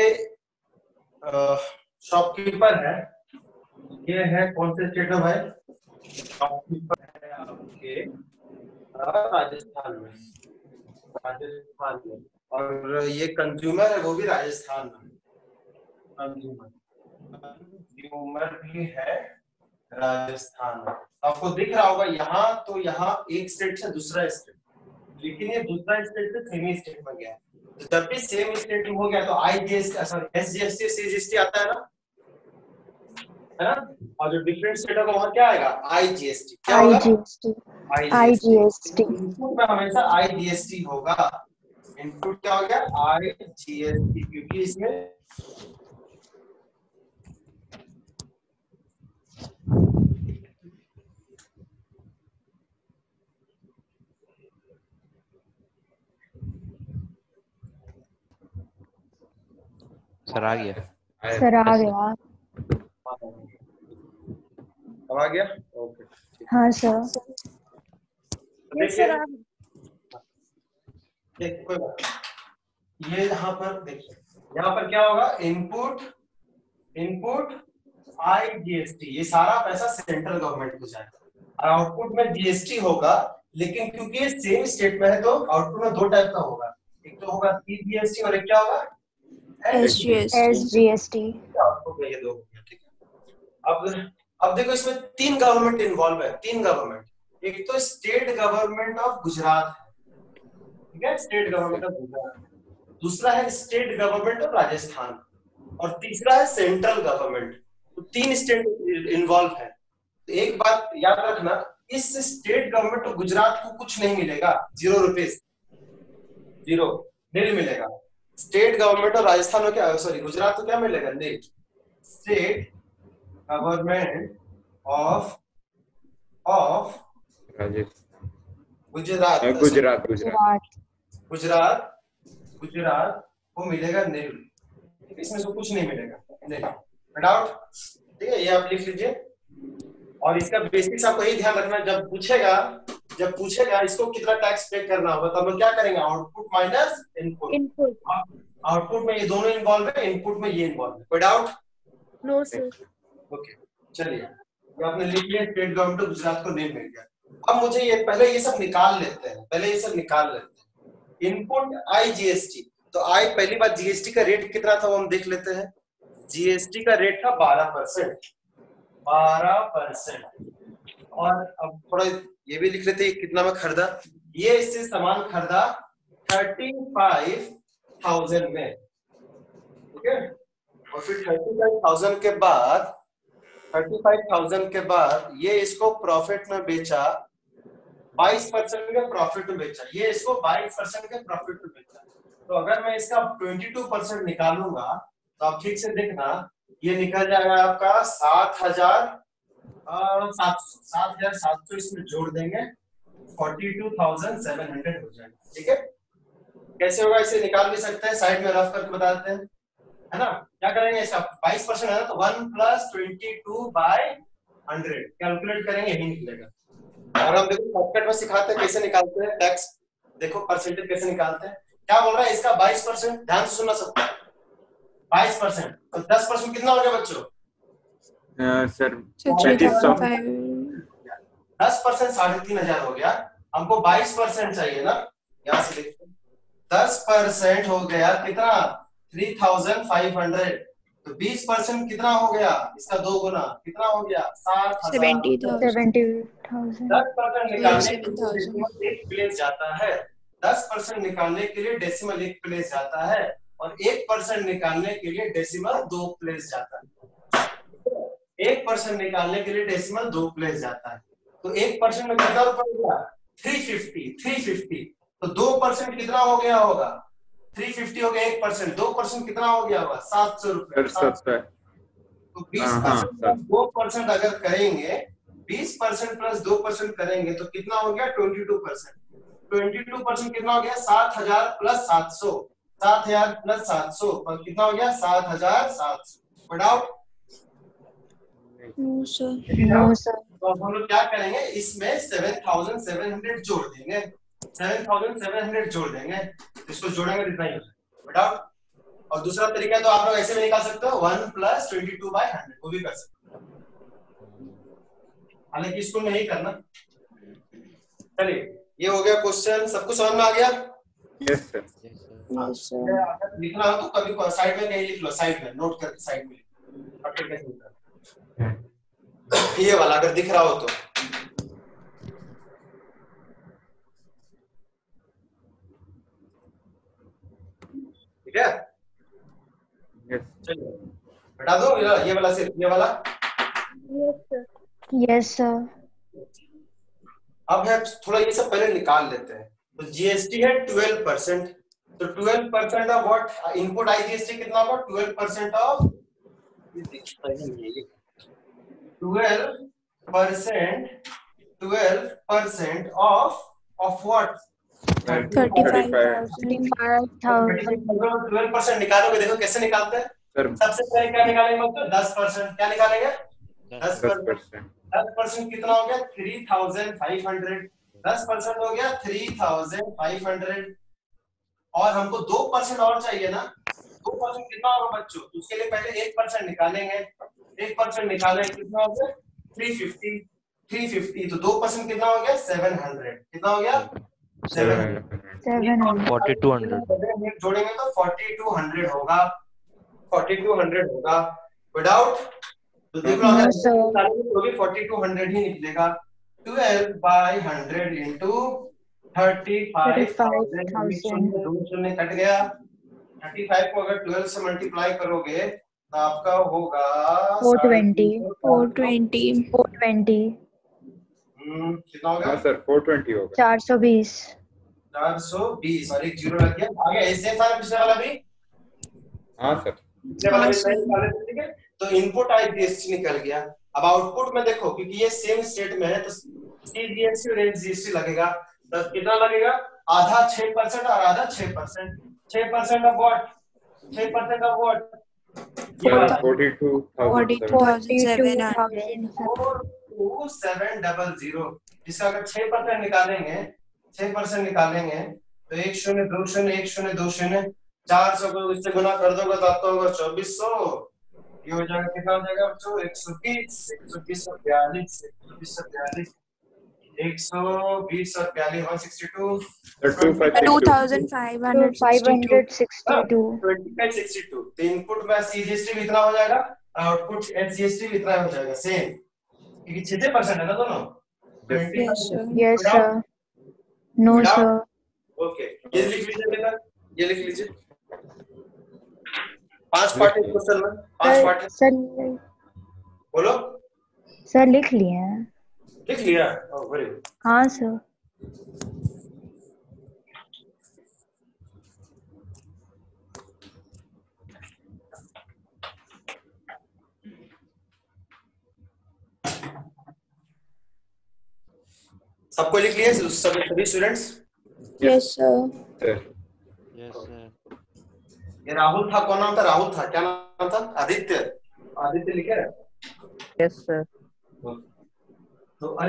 शॉपकीपर है, ये है कौन से स्टेट में भाई, शॉपकीपर है आपके राजस्थान में, राजस्थान में, और ये कंज्यूमर है वो भी राजस्थान में, कंज्यूमर कंज्यूमर भी है राजस्थान में। आपको दिख रहा होगा यहाँ, तो यहाँ एक स्टेट से दूसरा स्टेट, लेकिन ये दूसरा स्टेट से सेम स्टेट में गया है। तो जब भी सेम स्टेट में हो गया तो I GST sorry S GST C GST आता है ना, है ना, और जो डिफरेंट स्टेट होगा वहाँ क्या आएगा, आई जीएसटी, क्या होगा, आई जीएसटी। इनपुट में हमेशा आई जीएसटी होगा, इनपुट क्या हो गया, आई जीएसटी, क्योंकि इसमें
सर आ गया,
सर आ गया।
अब आ गया, ओके।
हाँ सर।
Yes, sir.
देखिए कोई बात नहीं। ये यहाँ पर देखिए, यहाँ पर क्या होगा, इनपुट इनपुट आई जीएसटी, ये सारा पैसा सेंट्रल गवर्नमेंट को जाएगा, और आउटपुट में जीएसटी होगा। लेकिन क्योंकि ये सेम स्टेट में है तो आउटपुट में दो टाइप का होगा, एक तो होगा सी जीएसटी और एक क्या होगा,
एस जीएसटी।
आउटपुट में ये दो हो गया, ठीक है। अब अब देखो इसमें तीन गवर्नमेंट इन्वॉल्व है, तीन गवर्नमेंट, एक तो स्टेट गवर्नमेंट ऑफ गुजरात है, ठीक है, स्टेट गवर्नमेंट ऑफ गुजरात, दूसरा है स्टेट गवर्नमेंट ऑफ राजस्थान, और तीसरा है सेंट्रल गवर्नमेंट। तो तीन स्टेट इन्वॉल्व है। तो एक बात याद रखना, इस स्टेट गवर्नमेंट ऑफ गुजरात को कुछ नहीं मिलेगा, जीरो रुपीज, जीरो नील मिलेगा। स्टेट गवर्नमेंट ऑफ राजस्थान में क्या, सॉरी गुजरात को क्या मिलेगा, nil. State government of of Gujarat
Gujarat Gujarat
Gujarat Gujarat को मिलेगा नील, इसमें से कुछ नहीं मिलेगा, नील। डाउट, ठीक है, ये आप लिख लीजिए। और इसका बेसिक्स आपको यही ध्यान रखना, जब पूछेगा जब पूछेगा इसको कितना टैक्स पे करना होगा तो हम लोग क्या करेंगे, output minus input.
Input.
Output में ये दोनों इन्वॉल्व है, इनपुट में ये इन्वॉल्व है। कोई डाउट?
No sir.
ओके चलिए, ये आपने लिख लिया, स्टेट गवर्नमेंट ऑफ गुजरात को नेम मिल गया। अब मुझे ये पहले ये सब निकाल लेते हैं, पहले ये सब निकाल लेते हैं। इनपुट आई जीएसटी, तो आई पहली बार जीएसटी का रेट कितना था वो हम देख लेते हैं। जीएसटी का रेट था बारह परसेंट, बारह परसेंट। और अब थोड़ा ये भी लिख लेते हैं कितना में खरीदा, ये इससे सामान खरीदा थर्टी फाइव थाउजेंड में, ठीक है। और फिर थर्टी फाइव थाउजेंड के बाद थर्टी फाइव थाउजेंड के बाद ये इसको प्रॉफिट में बेचा, बाईस परसेंट के प्रॉफिट में बेचा, ये इसको बाईस परसेंट के प्रॉफिट में बेचा। तो अगर मैं इसका बाईस परसेंट निकालूंगा तो आप ठीक से देखना, ये निकल जाएगा आपका सात हजार सात सौ, सात हजार सात सौ इसमें जोड़ देंगे, forty two thousand seven hundred हो जाएगा, ठीक है। कैसे होगा इसे निकाल भी सकते हैं, साइड में रफ करके बता देते हैं, है ना। क्या करेंगे, इसका बाईस परसेंट है ना, तो one plus twenty two by hundred calculate करेंगे, यही निकलेगा। और हम देखो शॉर्टकट में सिखाते हैं कैसे निकालते हैं टैक्स, देखो परसेंटेज कैसे निकालते हैं। क्या बोल रहा है इसका बाईस परसेंट, ध्यान से सुनना सबको, बाईस परसेंट तो दस परसेंट कितना हो गया बच्चों?
सर
दस परसेंट साढ़े तीन हजार हो गया, हमको बाईस परसेंट चाहिए ना, यहाँ से देखते हैं। दस परसेंट हो गया कितना, थ्री थाउजेंड फाइव हंड्रेड। तो बीस परसेंट कितना हो गया, इसका दो गुना कितना हो गया, सात
सेवेंटी थाउजेंड।
दस परसेंट निकालने के लिए डेसिमल एक प्लेस जाता है, दस परसेंट निकालने के लिए डेसिमल एक प्लेस जाता है, और एक परसेंट निकालने के लिए डेसिमल दो प्लेस जाता है। एक परसेंट निकालने के लिए डेसिमल दो प्लेस जाता है, तो एक परसेंट में कितना रुपया होगा, थ्री फिफ्टी, थ्री फिफ्टी। तो दो परसेंट कितना हो गया होगा, थ्री फिफ्टी हो गया, एक परसेंट, दो परसेंट कितना हो गया होगा, सात सौ रुपए। तो बीस परसेंट प्लस दो परसेंट अगर करेंगे, बीस परसेंट प्लस दो परसेंट करेंगे तो कितना हो गया, twenty two percent. Twenty two percent कितना हो गया, सात हजार प्लस सात सौ, सात हजार प्लस सात सौ और कितना हो गया, सात हजार सात सौ। बढ़ाओ।
No sir, no sir.
तो हम लोग क्या करेंगे, इसमें सेवन थाउजेंड सेवन हंड्रेड जोड़ देंगे, सेवन थाउजेंड सेवन हंड्रेड जोड़ देंगे, इसको जोड़ेंगे इतना ही होगा। बढ़ाओ। और दूसरा तरीका तो आप लोग ऐसे भी निकाल सकते हो, one plus twenty two by hundred, वो भी कर सकते हो, हालांकि इसको नहीं करना। चलिए ये हो गया क्वेश्चन, सबको समझ में आ गया?
Yes sir.
Yes sir.
अगर लिखना हो तो कभी साइड में नहीं लिख लो, साइड में नोट करके साइड में ये वाला अगर दिख रहा हो तो। ठीक है, चलिए हटा दो ये वाला, सिर्फ ये वाला।
Yes sir.
अब है थोड़ा ये सब पहले निकाल लेते हैं। तो जीएसटी है ट्वेल्व परसेंट, तो twelve percent of what, input I GST कितना होगा, twelve percent of twelve percent twelve percent of of what,
thirty five thousand.
Twelve percent निकालोगे, देखो कैसे निकालते हैं। सबसे पहले क्या निकालेंगे मतलब दस परसेंट, क्या निकालेंगे, दस परसेंट। दस परसेंट कितना हो गया, थ्री थाउजेंड फाइव हंड्रेड। दस परसेंट हो गया थ्री थाउजेंड फाइव हंड्रेड, और हमको दो परसेंट और चाहिए ना। दो परसेंट कितना होगा बच्चों, उसके लिए पहले एक परसेंट निकालेंगे, एक परसेंट निकालेंगे कितना हो गया, थ्री फिफ्टी, थ्री फिफ्टी। तो दो परसेंट कितना हो गया, सेवन हंड्रेड। कितना हो गया, seven hundred.
Forty two hundred
जोड़ेंगे तो फोर्टी टू हंड्रेड होगा, फोर्टी टू हंड्रेड होगा विदाउट। तो देखो अगर तो भी फोर्टी टू हंड्रेड ही निकलेगा। Twelve by hundred into thirty five thousand, दो शून्य कट गया। थर्टी फाइव को अगर ट्वेल्व से मल्टीप्लाई करोगे तो आपका होगा
four twenty, four twenty, four twenty.
हम्म कितना होगा,
हाँ सर फोर ट्वेंटी होगा,
चार सौ बीस,
चार सौ बीस। और एक जीरो लग गया, आगे ऐसे था पिछले वाला भी।
हाँ सर,
पिछले वाला भी सही निकाले थे, ठीक है। तो इनपुट आई जीएसटी निकल गया। अब आउटपुट में देखो, क्योंकि ये सेम स्टेट में है तो सी जीएसटी और एच जीएसटी लगेगा। तो कितना लगेगा, आधा छह परसेंट और आधा छह परसेंट। छह परसेंट ऑफ व्हाट, छह percent of what,
forty two thousand,
forty two thousand.
Two seven double zero. इसका अगर छह परसेंट निकालेंगे, छह परसेंट निकालेंगे तो एक शून्य दो शून्य एक शून्य दो शून्य, चार सौ को इससे गुना कर दोगे तो आपका होगा चौबीस सौ। ये हो जाएगा कितना हो जाएगा बच्चों? एक सौ बीस, एक सौ बीस और बयालीस, एक सौ बीस और बयालीस, एक सौ बीस और बयालीस, one sixty two,
two thousand five hundred sixty-two.
Twenty five sixty two. तो इनपुट में सीजीएसटी भी इतना हो जाएगा, आउटपुट एचजीएसटी भी इतना हो जाएगा सेम, क्योंकि छह परसेंट है ना दोनों।
Yes sir. Yes sir. No sir.
Okay, ये लिख लीजिए बेटा, ये लिख लीजिए। पांच पार्ट है क्वेश्चन में, पांच पार्ट है।
सर
बोलो।
सर लिख लिए हैं।
लिख लिया? Oh very good.
हाँ सर।
सबको लिख लिया सब सभी students?
Yes sir.
Yes sir.
ये राहुल था, कौन नाम था? राहुल था, क्या नाम था? आदित्य। आदित्य लिखे?
Yes sir.
तो अरे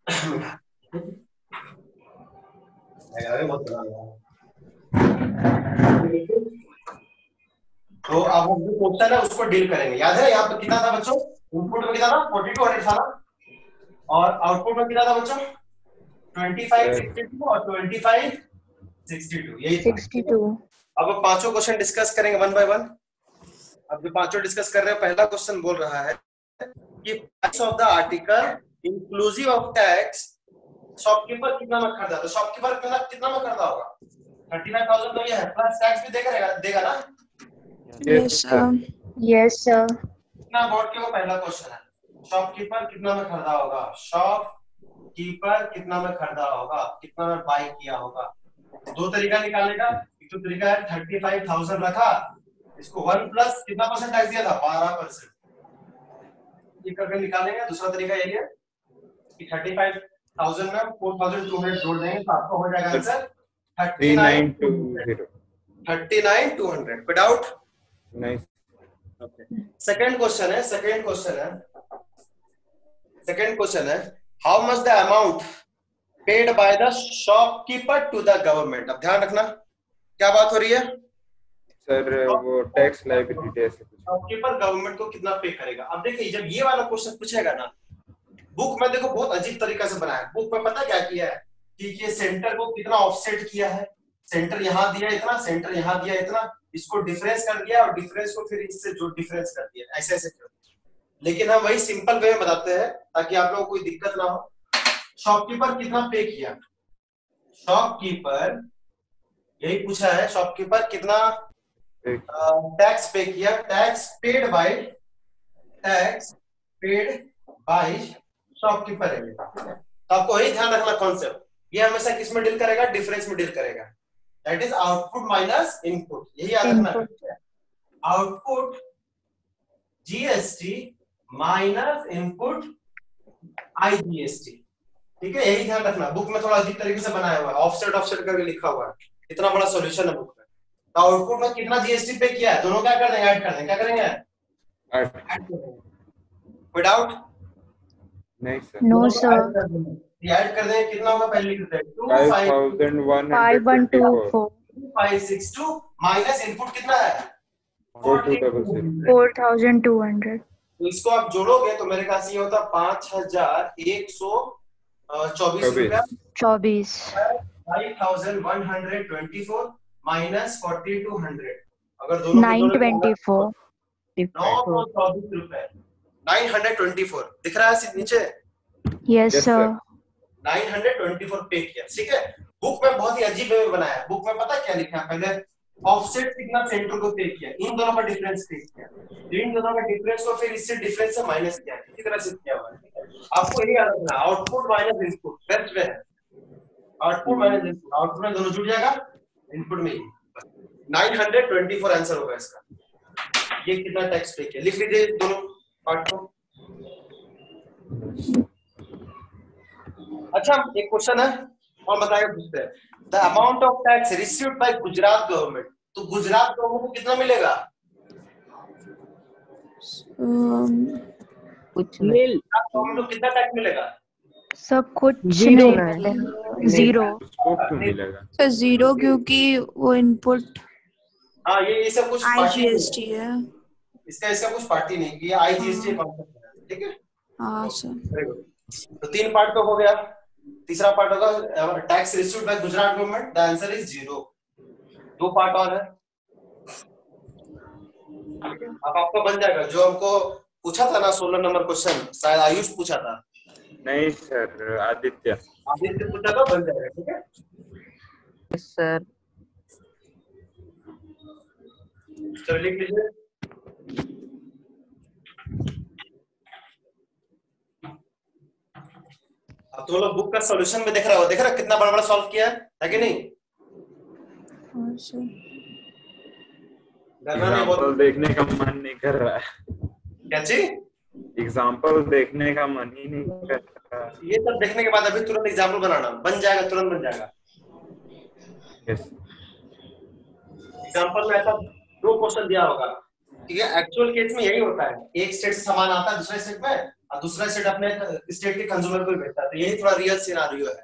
तो अब हम जो क्वेश्चन है उसको डील करेंगे। याद है यहाँ पर कितना था बच्चों? इनपुट में कितना था? फोर्टी टू हंड्रेड था ना, और आउटपुट में कितना था बच्चों? ट्वेंटी फाइव सिक्सटी टू और ट्वेंटी फाइव सिक्सटी टू, यही
सिक्सटी टू।
अब हम पांचों क्वेश्चन डिस्कस करेंगे वन बाय वन। अब जो पांचों डिस्कस कर रहे हैं, पहला क्वेश्चन बोल रहा है कि price of the article inclusive of tax shopkeeper कितना में खरीदा? तो शॉपकीपर कितना कितना में खरीदा होगा? थर्टी फाइव थाउजेंड तो ये है, प्लस टैक्स भी देगा देगा ना?
Yes sir. Yes sir.
कितना बोर्ड के वो पहला क्वेश्चन है, शॉपकीपर कितना में खरीदा होगा? शॉपकीपर कितना में खरीदा होगा, कितना में बाय किया होगा? दो तरीका निकालने का। एक तो तरीका है थर्टी फाइव थाउजेंड रखा, इसको वन प्लस कितना परसेंट टैक्स दिया था? बारह परसेंट, ये करके निकालेंगे। दूसरा तरीका ये है कि थर्टी फाइव थाउजेंड में फोर थाउजेंड टू हंड्रेड जोड़ देंगे तो आपको हो जाएगा answer thirty nine two hundred. Thirty nine two hundred. कोई डाउट?
नहीं।
ओके, सेकंड क्वेश्चन है, सेकंड क्वेश्चन है, सेकंड क्वेश्चन है how much the amount paid by the shopkeeper to the government. अब ध्यान रखना क्या बात हो रही है
सर, वो टैक्स लायबिलिटी ऐसे कुछ।
शॉपकीपर गवर्नमेंट को कितना पे करेगा? अब देखिए जब ये वाला क्वेश्चन पूछेगा ना, बुक में देखो बहुत अजीब तरीका से बनाया है। बुक में पता क्या किया है कि ये सेंटर को कितना ऑफसेट किया है, सेंटर यहाँ दिया इतना, सेंटर यहाँ दिया इतना, इसको डिफरेंस कर दिया और डिफरेंस को फिर इससे जो डिफरेंस कर दिया, ऐसे ऐसे कर दिया। लेकिन हम वही सिंपल वे में बताते हैं ताकि आप लोगों को कोई दिक्कत ना हो। शॉपकीपर कितना पे किया? शॉपकीपर यही पूछा है, शॉपकीपर कितना टैक्स पे किया? Tax paid by, tax paid by shopkeeper है। तो आपको यही ध्यान रखना कॉन्सेप्ट, ये हमेशा किस में डील करेगा? डिफरेंस में डील करेगा। That is output minus input, यही याद रखना। Output GST minus input IGST, ठीक है? यही ध्यान रखना। बुक में थोड़ा अजीब तरीके से बनाया हुआ है, ऑफसेट ऑफसेट करके लिखा हुआ है, इतना बड़ा सॉल्यूशन है बुक में। तो आउटपुट में कितना जीएसटी पे किया है, दोनों क्या कर देंगे? ऐड कर देंगे। क्या करेंगे? ऐड कर देंगे। कोई डाउट?
नहीं सर।
No sir.
ऐड कर देंगे, कितना होगा पहले लिखते हैं
five thousand one
five one two four
five six two minus input कितना है?
Four two double zero
four thousand two hundred.
तो इसको आप जोड़ोगे तो मेरे ख्याल से ये होता पांच हजार एक सौ चौबीस रुपया।
चौबीस।
Five thousand one hundred twenty four minus forty two hundred, अगर दोनों
नाइन ट्वेंटी फोर।
नौ सौ चौबीस रुपए। नाइन हंड्रेड ट्वेंटी फोर दिख रहा है नीचे?
Yes sir.
Nine hundred twenty four pay किया, ठीक है? बुक में बहुत ही अजीब वे में बनाया है। बुक में पता क्या लिखा है? पहले ऑफसेट कितना सेंटर को पे किया, इन दोनों का डिफरेंस पे किया, इन दोनों का डिफरेंस को फिर इससे डिफरेंस से माइनस किया, इसी तरह से किया हुआ है। आपको यही याद रखना, output minus input best way है। आउटपुट माइनस इनपुट, आउटपुट में दोनों जुड़ जाएगा, इनपुट में ही। Nine hundred twenty four answer होगा इसका। ये कितना टैक्स पे किया लिख लीजिए दोनों पार्ट को। अच्छा, एक क्वेश्चन है और बताइए, पूछते हैं the amount of tax received by Gujarat government. तो गुजरात गवर्नमेंट को कितना मिलेगा?
कुछ नहीं।
गवर्नमेंट को कितना टैक्स मिलेगा?
सब कुछ
जीरो
नहीं
है।
मिलेगा, जीरो।
उसको क्यों मिलेगा?
सर जीरो क्योंकि वो इनपुट
हाँ, ये ये सब कुछ
आई
पार्टी
जी
नहीं
एस टी
है,
है।
इसका इसका कुछ पार्टी नहीं की, I G S T concept है, ठीक है।
हाँ सर।
Very good. तो तीन पार्ट तो हो गया। तीसरा पार्ट होगा tax received by Gujarat government, the answer is zero. दो पार्ट और है, अब आपका बन जाएगा। जो हमको पूछा था ना सोलह नंबर क्वेश्चन, शायद आयुष पूछा था।
नहीं सर, आदित्य।
आदित्य पूछा था, बन जाएगा, ठीक है
सर।
चलो लिख लीजिए। अब तो लोग बुक का सॉल्यूशन में देख रहा हो, देख रहा कितना बड़ा बड़ा सॉल्व किया है, है कि नहीं?
हाँ सर।
करना नहीं
एग्जाम्पल
बहुत।
देखने का मन नहीं कर रहा है।
क्या चीज?
एग्जाम्पल देखने का मन ही नहीं कर रहा।
ये सब देखने के बाद अभी तुरंत एग्जाम्पल बनाना, बन जाएगा, तुरंत बन जाएगा।
यस।
एग्जाम्पल में ऐसा दो क्वेश्चन दिया होगा, ठीक है। एक्चुअल केस में यही होता है, एक स्टेट से सामान आता है दूसरे स्टेट में, और दूसरा स्टेट अपने स्टेट के कंज्यूमर को बेचता है, तो यही थोड़ा रियल सिनेरियो है।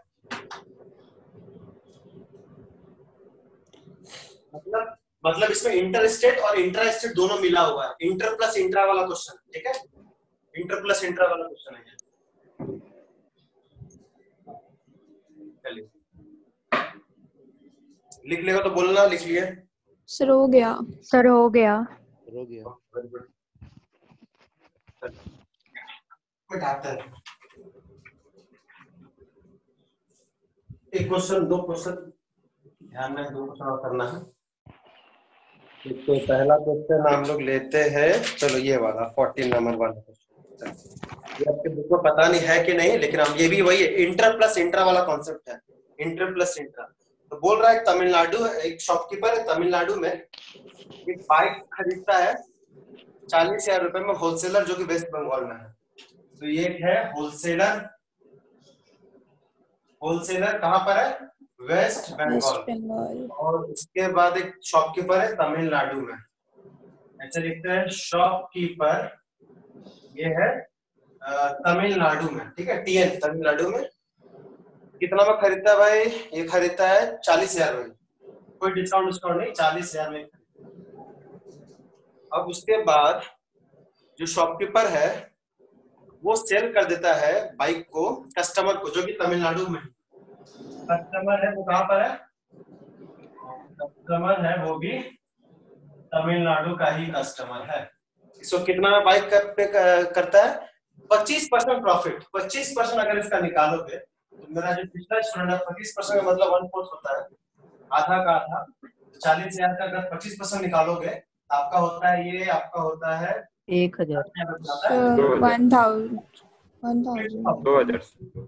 मतलब मतलब इसमें इंटर स्टेट और इंट्रा स्टेट दोनों मिला हुआ है, इंटर प्लस इंट्रा वाला क्वेश्चन, ठीक है। इंटर प्लस इंट्रा वाला क्वेश्चन है। चलिए लिख लेगा तो बोलना, लिख लिए?
सर हो गया।
सर हो गया।
हो गया।
मिटाते हैं एक क्वेश्चन, दो क्वेश्चन ध्यान में, दो क्वेश्चन और करना है। तो पहला क्वेश्चन हम लोग लेते हैं, चलो ये वाला फोर्टीन नंबर वाला क्वेश्चन। ये आपके बुक में पता नहीं है कि नहीं, लेकिन हम ये भी वही है, इंटर प्लस इंट्रा वाला कॉन्सेप्ट है, इंटर प्लस इंट्रा। तो बोल रहा है तमिलनाडु, एक शॉपकीपर है तमिलनाडु में, एक बाइक खरीदता है चालीस हजार रुपए में, होलसेलर जो कि वेस्ट बंगाल में है। तो ये है होलसेलर, होलसेलर कहाँ पर है? वेस्ट बंगाल।
बंगाल।
और उसके बाद एक शॉपकीपर है तमिलनाडु में, ऐसे लिखते हैं शॉपकीपर, ये है तमिलनाडु में, ठीक है, टीएन तमिलनाडु में। कितना में खरीदता है भाई? ये खरीदता है चालीस हजार में, कोई डिस्काउंट डिस्काउंट नहीं, चालीस हजार में। अब उसके बाद जो शॉपकीपर है वो सेल कर देता है बाइक को कस्टमर को, जो कि तमिलनाडु में कस्टमर है। वो कहाँ पर है? कस्टमर है वो भी तमिलनाडु का ही कस्टमर है। इसको कितना में बाइक कर, कर, करता है? पच्चीस परसेंट प्रॉफिट। पच्चीस परसेंट अगर इसका निकालोगे तो मेरा जो पिछला स्टूडेंट है, पच्चीस परसेंट का मतलब वन फोर्थ होता है, आधा का आधा। चालीस हजार का अगर पच्चीस परसेंट निकालोगे आपका होता है, ये आपका होता है
एक हजार।
वन थाउजेंड वन थाउजेंड
दो हजार।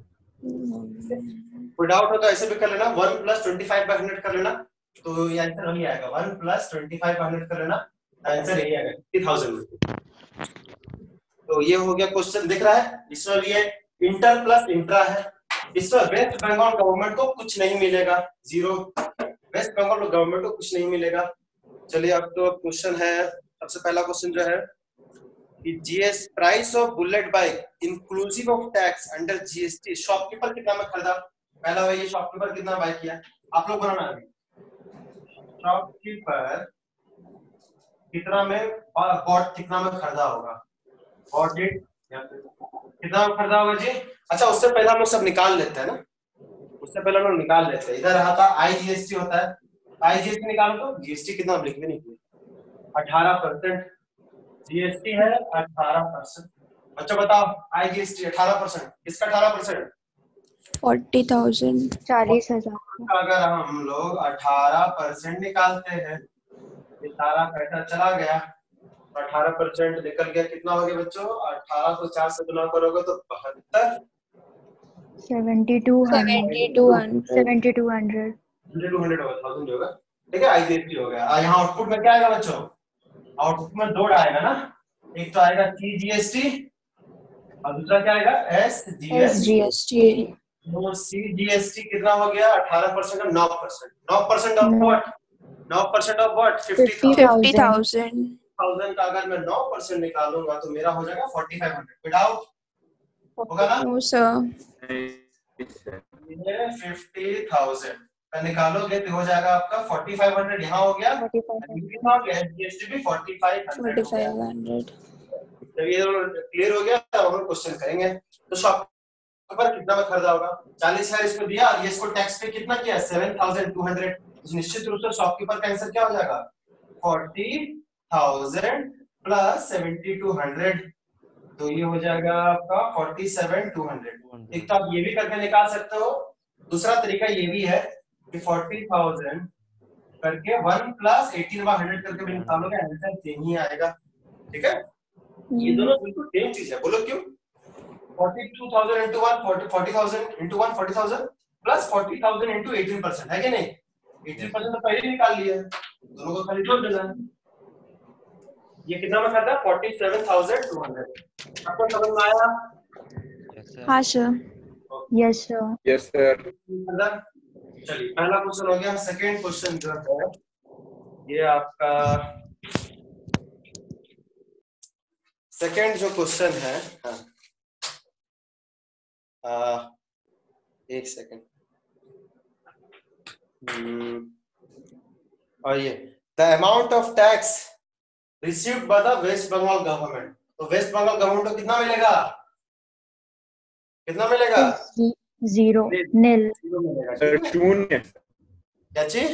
कोई डाउट हो तो ऐसे भी कर लेना, one plus twenty five by hundred कर लेना, तो ये आंसर वही आएगा। One plus twenty five by hundred कर लेना, आंसर यही आएगा, फिफ्टी थाउजेंड। तो ये हो गया क्वेश्चन, दिख रहा है। इसमें ये इंटर प्लस इंट्रा है, इसमें वेस्ट बंगाल गवर्नमेंट को कुछ नहीं मिलेगा, जीरो। वेस्ट बंगाल गवर्नमेंट को कुछ नहीं मिलेगा। चलिए अब तो क्वेश्चन है, सबसे पहला क्वेश्चन जो है कि GS price of bullet bike inclusive of tax under GST, shopkeeper कितना में खरीदा? पहला भाई ये शॉपकीपर कितना बाय किया, आप लोग बनाना अभी। शॉपकीपर कितना में बॉट, कितना में खरीदा होगा? बॉट इट कितना में खरीदा होगा जी? अच्छा उससे पहले हम लोग सब निकाल लेते हैं ना, उससे पहले हम लोग निकाल लेते हैं। इधर रहा था आईजीएसटी होता है, आईजीएसटी निकालो तो जीएसटी कितना लिख भी नहीं किया, अठारह परसेंट जीएसटी है, अठारह परसेंट। अच्छा बताओ आईजीएसटी अठारह परसेंट, किसका अठारह परसेंट?
फोर्टी थाउजेंड
चालीस हजार।
अगर हम लोग अठारह परसेंट निकालते हैं, ये सारा पैसा चला गया, तो अठारह परसेंट निकल गया, कितना हो गया बच्चों? अठारह को चार से गुना करोगे तो बहत्तर,
seventy two
seventy two
seventy two hundred
two hundred होगा, थाउजेंड होगा, ठीक है। आईजीएसटी हो गया। और यहाँ आउटपुट में क्या आएगा बच्चों? आउटपुट में दो आएगा ना, एक तो आएगा सीजीएसटी और दूसरा क्या आएगा? एसजीएसटी। तो सीजीएसटी कितना हो गया? अठारह परसेंट और नौ परसेंट। नौ परसेंट ऑफ व्हाट? नौ percent of what? Fifty
thousand.
Thousand का अगर मैं नौ परसेंट निकालूंगा तो मेरा हो जाएगा फोर्टी फाइव हंड्रेड विदाउट होगा ना।
No sir.
फिफ्टी थाउजेंड का निकालोगे तो हो जाएगा आपका फोर्टी फाइव हंड्रेड, यहाँ हो गया जीएसटी भी forty five hundred.
Forty five hundred
जब ये क्लियर हो गया तो हम क्वेश्चन करेंगे। तो शॉपकीपर कितना में खरीदा होगा, चालीस हजार इसमें दिया और ये इसको टैक्स पे कितना किया सेवन थाउजेंड टू हंड्रेड, निश्चित रूप से शॉपकीपर का आंसर क्या हो जाएगा forty thousand plus seventy two hundred, तो ये हो जाएगा आपका फोर्टी सेवन टू हंड्रेड। एक तो आप ये भी करके निकाल सकते हो, दूसरा तरीका ये भी है कि फोर्टी थाउजेंड करके one plus eighteen by hundred करके भी निकालोगे आंसर सेम ही आएगा। ठीक है, ये दोनों बिल्कुल सेम चीज है। बोलो क्यों, forty two thousand into one, forty thousand into one, forty thousand plus forty thousand into eighteen percent है कि नहीं, एटीन परसेंट तो पहले निकाल लिया है, दोनों को खाली जोड़ देना है। ये कितना में करता है forty seven thousand two hundred. आपको समझ में आया?
हाँ sir.
Yes sir.
Yes sir.
चलिए पहला क्वेश्चन हो गया। सेकंड क्वेश्चन जो है ये आपका सेकंड जो क्वेश्चन है, हाँ आ, एक सेकंड और ये the amount of tax received by the West Bengal government, तो वेस्ट बंगाल गवर्नमेंट को कितना मिलेगा, कितना मिलेगा?
जीरो नील
शून्य।
क्या चीज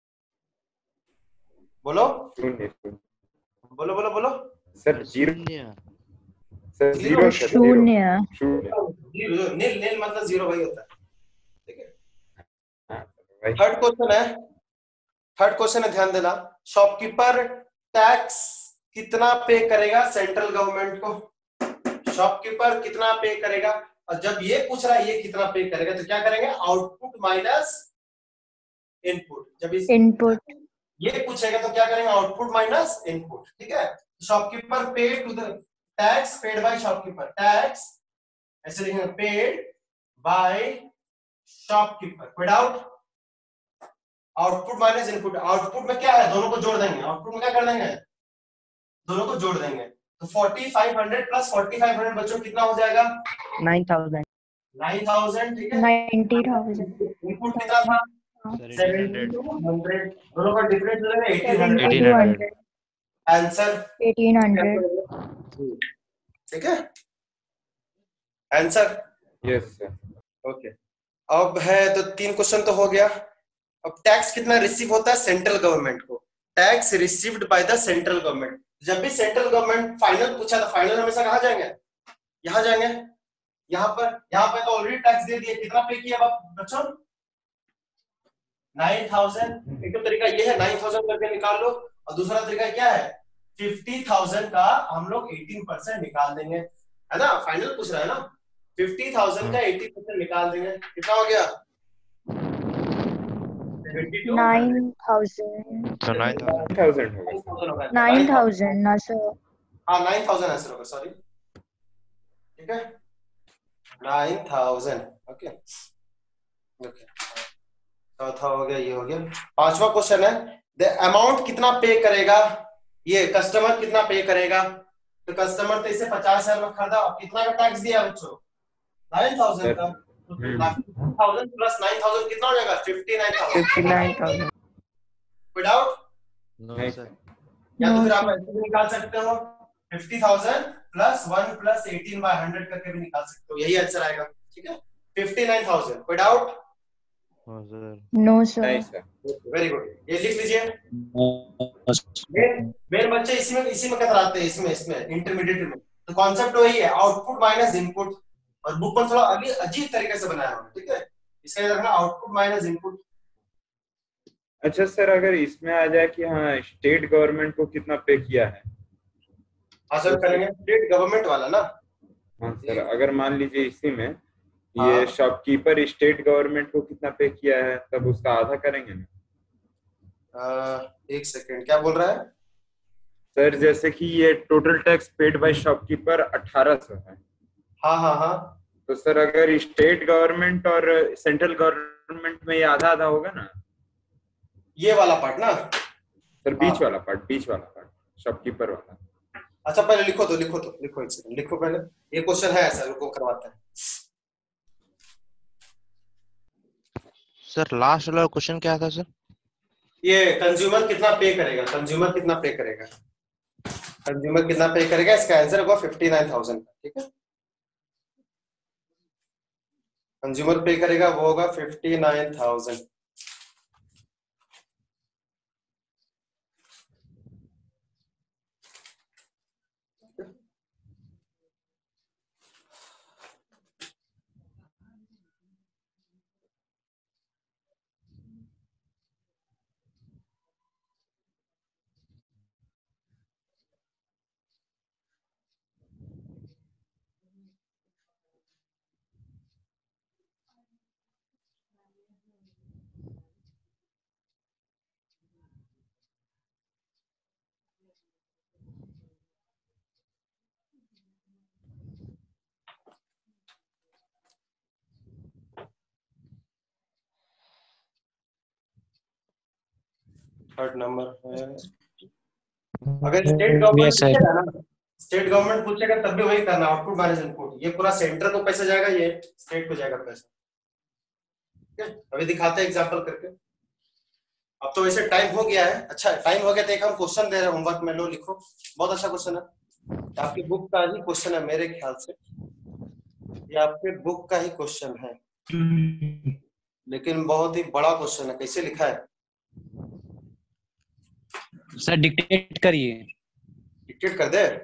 बोलो
शून्य
बोलो बोलो बोलो
sir, zero sir, zero sir,
शून्य
शून्य
नील नील मतलब जीरो वही होता है। ठीक है,
भाई।
थर्ड क्वेश्चन है, थर्ड क्वेश्चन है ध्यान देना। शॉपकीपर टैक्स कितना पे करेगा सेंट्रल गवर्नमेंट को, शॉपकीपर कितना पे करेगा, और जब ये पूछ रहा है ये कितना पे करेगा तो क्या करेंगे आउटपुट माइनस इनपुट। जब इस
इनपुट
ये पूछेगा तो क्या करेंगे आउटपुट माइनस इनपुट। ठीक है, shopkeeper paid to the tax paid by shopkeeper, tax ऐसे लिखेंगे paid by shopkeeper without output minus input. Output में क्या है, दोनों को जोड़ देंगे, आउटपुट में क्या कर देंगे दोनों को जोड़ देंगे, तो forty five hundred plus forty five hundred बच्चों कितना हो जाएगा
नाइन थाउजेंड
नाइन थाउजेंड। ठीक है,
नाइन्टी थाउजेंड
इनपुट कितना था सेवेंटी टू हंड्रेड, दोनों का डिफरेंस हो जाएगा eighteen hundred, answer
eighteen hundred.
ठीक है, आंसर
यस सर।
ओके। अब है तो तीन क्वेश्चन तो हो गया। अब टैक्स कितना रिसीव होता है सेंट्रल गवर्नमेंट को, tax received by the central government. जब भी सेंट्रल गवर्नमेंट फाइनल पूछा तो फाइनल हमेशा कहाँ जाएंगे, यहाँ जाएंगे, यहाँ पर यहाँ पे तो ऑलरेडी टैक्स दे दिया, कितना पे किया बच्चों नाइन थाउजेंड। एक तो तरीका ये है नाइन थाउजेंड करके निकाल लो, और दूसरा तरीका क्या है फिफ्टी थाउजेंड का हम लोग एटीन परसेंट निकाल देंगे, है ना, फाइनल पूछ रहा है ना, फिफ्टी थाउजेंड का एटीन परसेंट निकाल देंगे, कितना हो गया
नाइन थाउजेंड
तो नाइन
थाउजेंड होगा।
नाइन थाउजेंड ना सर,
हाँ नाइन थाउजेंड आंसर होगा, सॉरी। ठीक है, नाइन थाउजेंड। ओके ओके, चौथा हो गया, ये हो गया। पांचवा क्वेश्चन है द अमाउंट कितना पे करेगा, ये कस्टमर कितना पे करेगा, तो कस्टमर तो इसे पचास हजार में खरीदा और कितना का टैक्स दिया बच्चों नाइन थाउजेंड का, थाउजेंड प्लस नाइन थाउजेंड कितना हो जाएगा fifty nine thousand
fifty nine thousand
without,
no sir,
या तो फिर आप ऐसे भी निकाल सकते हो fifty thousand plus one plus eighteen by hundred करके भी निकाल सकते हो, यही आंसर आएगा। ठीक है, fifty nine thousand without,
no sir,
no sir.
नहीं सर।
वेरी गुड, ये लिख लीजिए। मेरे बच्चे इसी में इसी में कतराते हैं, इसमें इसमें इंटरमीडिएट में, तो कॉन्सेप्ट वही है आउटपुट माइनस इनपुट, और बुक पर थोड़ा अभी अजीब तरीके से बनाया है। ठीक है, इसका याद रखना आउटपुट माइनस इनपुट।
अच्छा सर, अगर इसमें आ जाए कि हाँ स्टेट गवर्नमेंट को कितना पे किया है,
हाँ सर करेंगे स्टेट गवर्नमेंट वाला ना।
हाँ सर, अगर मान लीजिए इसी में
हाँ।
ये शॉपकीपर स्टेट गवर्नमेंट को कितना पे किया है, तब उसका आधा करेंगे ना?
आ, एक सेकंड, क्या बोल रहा है
सर? जैसे कि ये total tax paid by shopkeeper अठारह सौ है,
हाँ हाँ हाँ,
तो सर अगर स्टेट गवर्नमेंट और सेंट्रल गवर्नमेंट में ये आधा आधा होगा ना?
ये वाला पार्ट ना
सर बीच
हाँ।
वाला पार्ट, बीच वाला पार्ट शॉपकीपर वाला।
अच्छा पहले लिखो तो लिखो तो लिखो एक सेकंड लिखो पहले, ये क्वेश्चन है ऐसा, रुको करवाते हैं।
सर लास्ट वाला क्वेश्चन क्या था सर?
ये कंज्यूमर कितना पे करेगा, कंज्यूमर कितना पे करेगा, कंज्यूमर कितना पे करेगा, इसका आंसर होगा फिफ्टी नाइन थाउजेंड। ठीक है, कंज्यूमर पे करेगा वो होगा fifty nine thousand. Third number है, अगर स्टेट गवर्नमेंट पूछेगा ना, स्टेट गवर्नमेंट पूछेगा तब भी वही करना, आउटपुट माइनस इनपुट। ये पूरा सेंटर को पैसा जाएगा, ये स्टेट को जाएगा पैसा। ठीक है, अभी दिखाते हैं एग्जांपल करके। अब तो वैसे टाइम हो गया है। अच्छा टाइम हो गया तो एक हम क्वेश्चन दे रहे हैं होमवर्क में, लो लिखो। बहुत अच्छा क्वेश्चन है, आपकी बुक का ही क्वेश्चन है मेरे ख्याल से, ये आपके बुक का ही क्वेश्चन है, लेकिन बहुत ही बड़ा क्वेश्चन है। कैसे लिखा है
सर? डिक्टेट करिए।
डिक्टेट कर दे।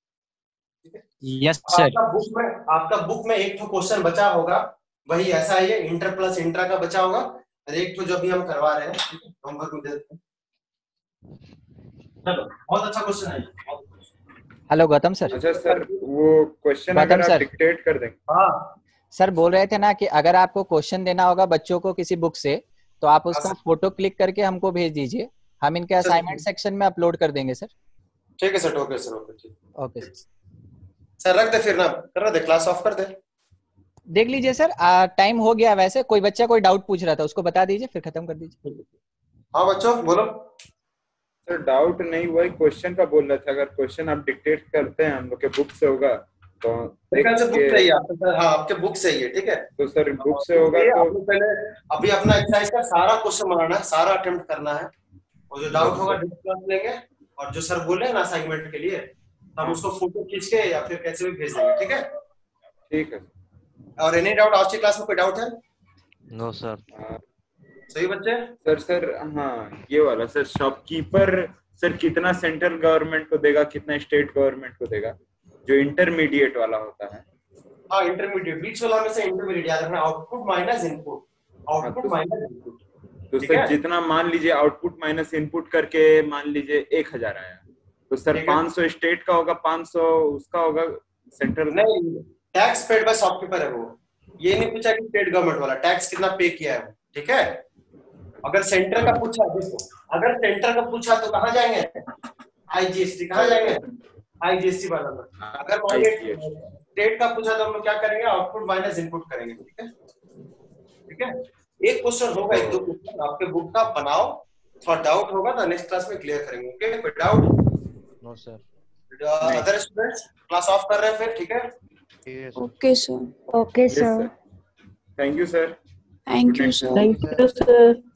Yes sir.
आपका बुक में आपका बुक में एक तो क्वेश्चन बचा होगा, वही ऐसा ही है, इंटर प्लस इंट्रा का बचा होगा, और एक तो जो भी हम करवा रहे हैं होमवर्क में दे देते हैं। चलो बहुत अच्छा क्वेश्चन है।
Hello Gautam sir.
अच्छा सर, वो क्वेश्चन अगर आप डिक्टेट कर देंगे।
हाँ
सर बोल रहे थे ना कि अगर आपको क्वेश्चन देना होगा बच्चों को किसी बुक से, तो आप उसका फोटो क्लिक करके हमको भेज दीजिए, हम इनके असाइनमेंट सेक्शन में अपलोड कर देंगे सर।
ठीक है सर, ओके सर, ओके ठीक
ओके
सर, रख दे फिर ना, कर दे, क्लास ऑफ कर दे।
देख लीजिए सर, टाइम हो गया। वैसे कोई बच्चा कोई डाउट पूछ रहा था, उसको बता दीजिए फिर खत्म कर दीजिए।
हाँ बच्चों बोलो।
सर डाउट नहीं, वही क्वेश्चन का बोल रहे थे, अगर क्वेश्चन आप डिक्टेट करते हैं हम लोग के बुक से होगा तो
देख के बुक से ही आपका, हाँ आपके बुक से ही है। ठीक है,
तो सर बुक से होगा तो
पहले अभी अपना एक्सरसाइज का सारा क्वेश्चन बनाना है, सारा अटेम्प्ट करना है, और जो डाउट होगा डिस्कस लेंगे, और जो सर बोले ना असाइनमेंट के लिए हम उसको फोटो खींच के या फिर कैसे भी भेज देंगे। ठीक है
ठीक है।
और एनी डाउट आज की क्लास में कोई डाउट है?
No sir.
सही बच्चे?
सर सर हाँ ये वाला सर, शॉपकीपर सर कितना सेंट्रल गवर्नमेंट को देगा, कितना स्टेट गवर्नमेंट को देगा, जो इंटरमीडिएट वाला होता है।
हाँ इंटरमीडिएट, बीच वाला में से इंटरमीडिएट याद रखना, output minus input, output minus input.
तो सर जितना मान लीजिए आउटपुट माइनस इनपुट करके मान लीजिए एक हजार आया, तो सर पाँच सौ स्टेट का होगा, पाँच सौ उसका होगा सेंट्रल।
नहीं, टैक्स पेड बाय शॉपकीपर है वो, ये नहीं पूछा कि स्टेट गवर्नमेंट वाला टैक्स कितना पे किया है। ठीक है, अगर सेंटर का पूछा, देखो अगर सेंटर का पूछा तो कहाँ जाएंगे, आईजीएसटी। कहाँ जाएंगे, आईजीएसटी वाला में। अगर स्टेट का पूछा तो हम लोग क्या करेंगे, आउटपुट माइनस इनपुट करेंगे। ठीक है ठीक है, एक क्वेश्चन होगा, एक दो क्वेश्चन आपके बुक का बनाओ, थोड़ा डाउट होगा तो नेक्स्ट क्लास में क्लियर करेंगे। ओके, कोई doubt?
No sir.
Other students class off कर रहे हैं फिर। ठीक है,
okay sir.
Okay sir,
thank you sir.
Thank you sir.
Thank you sir.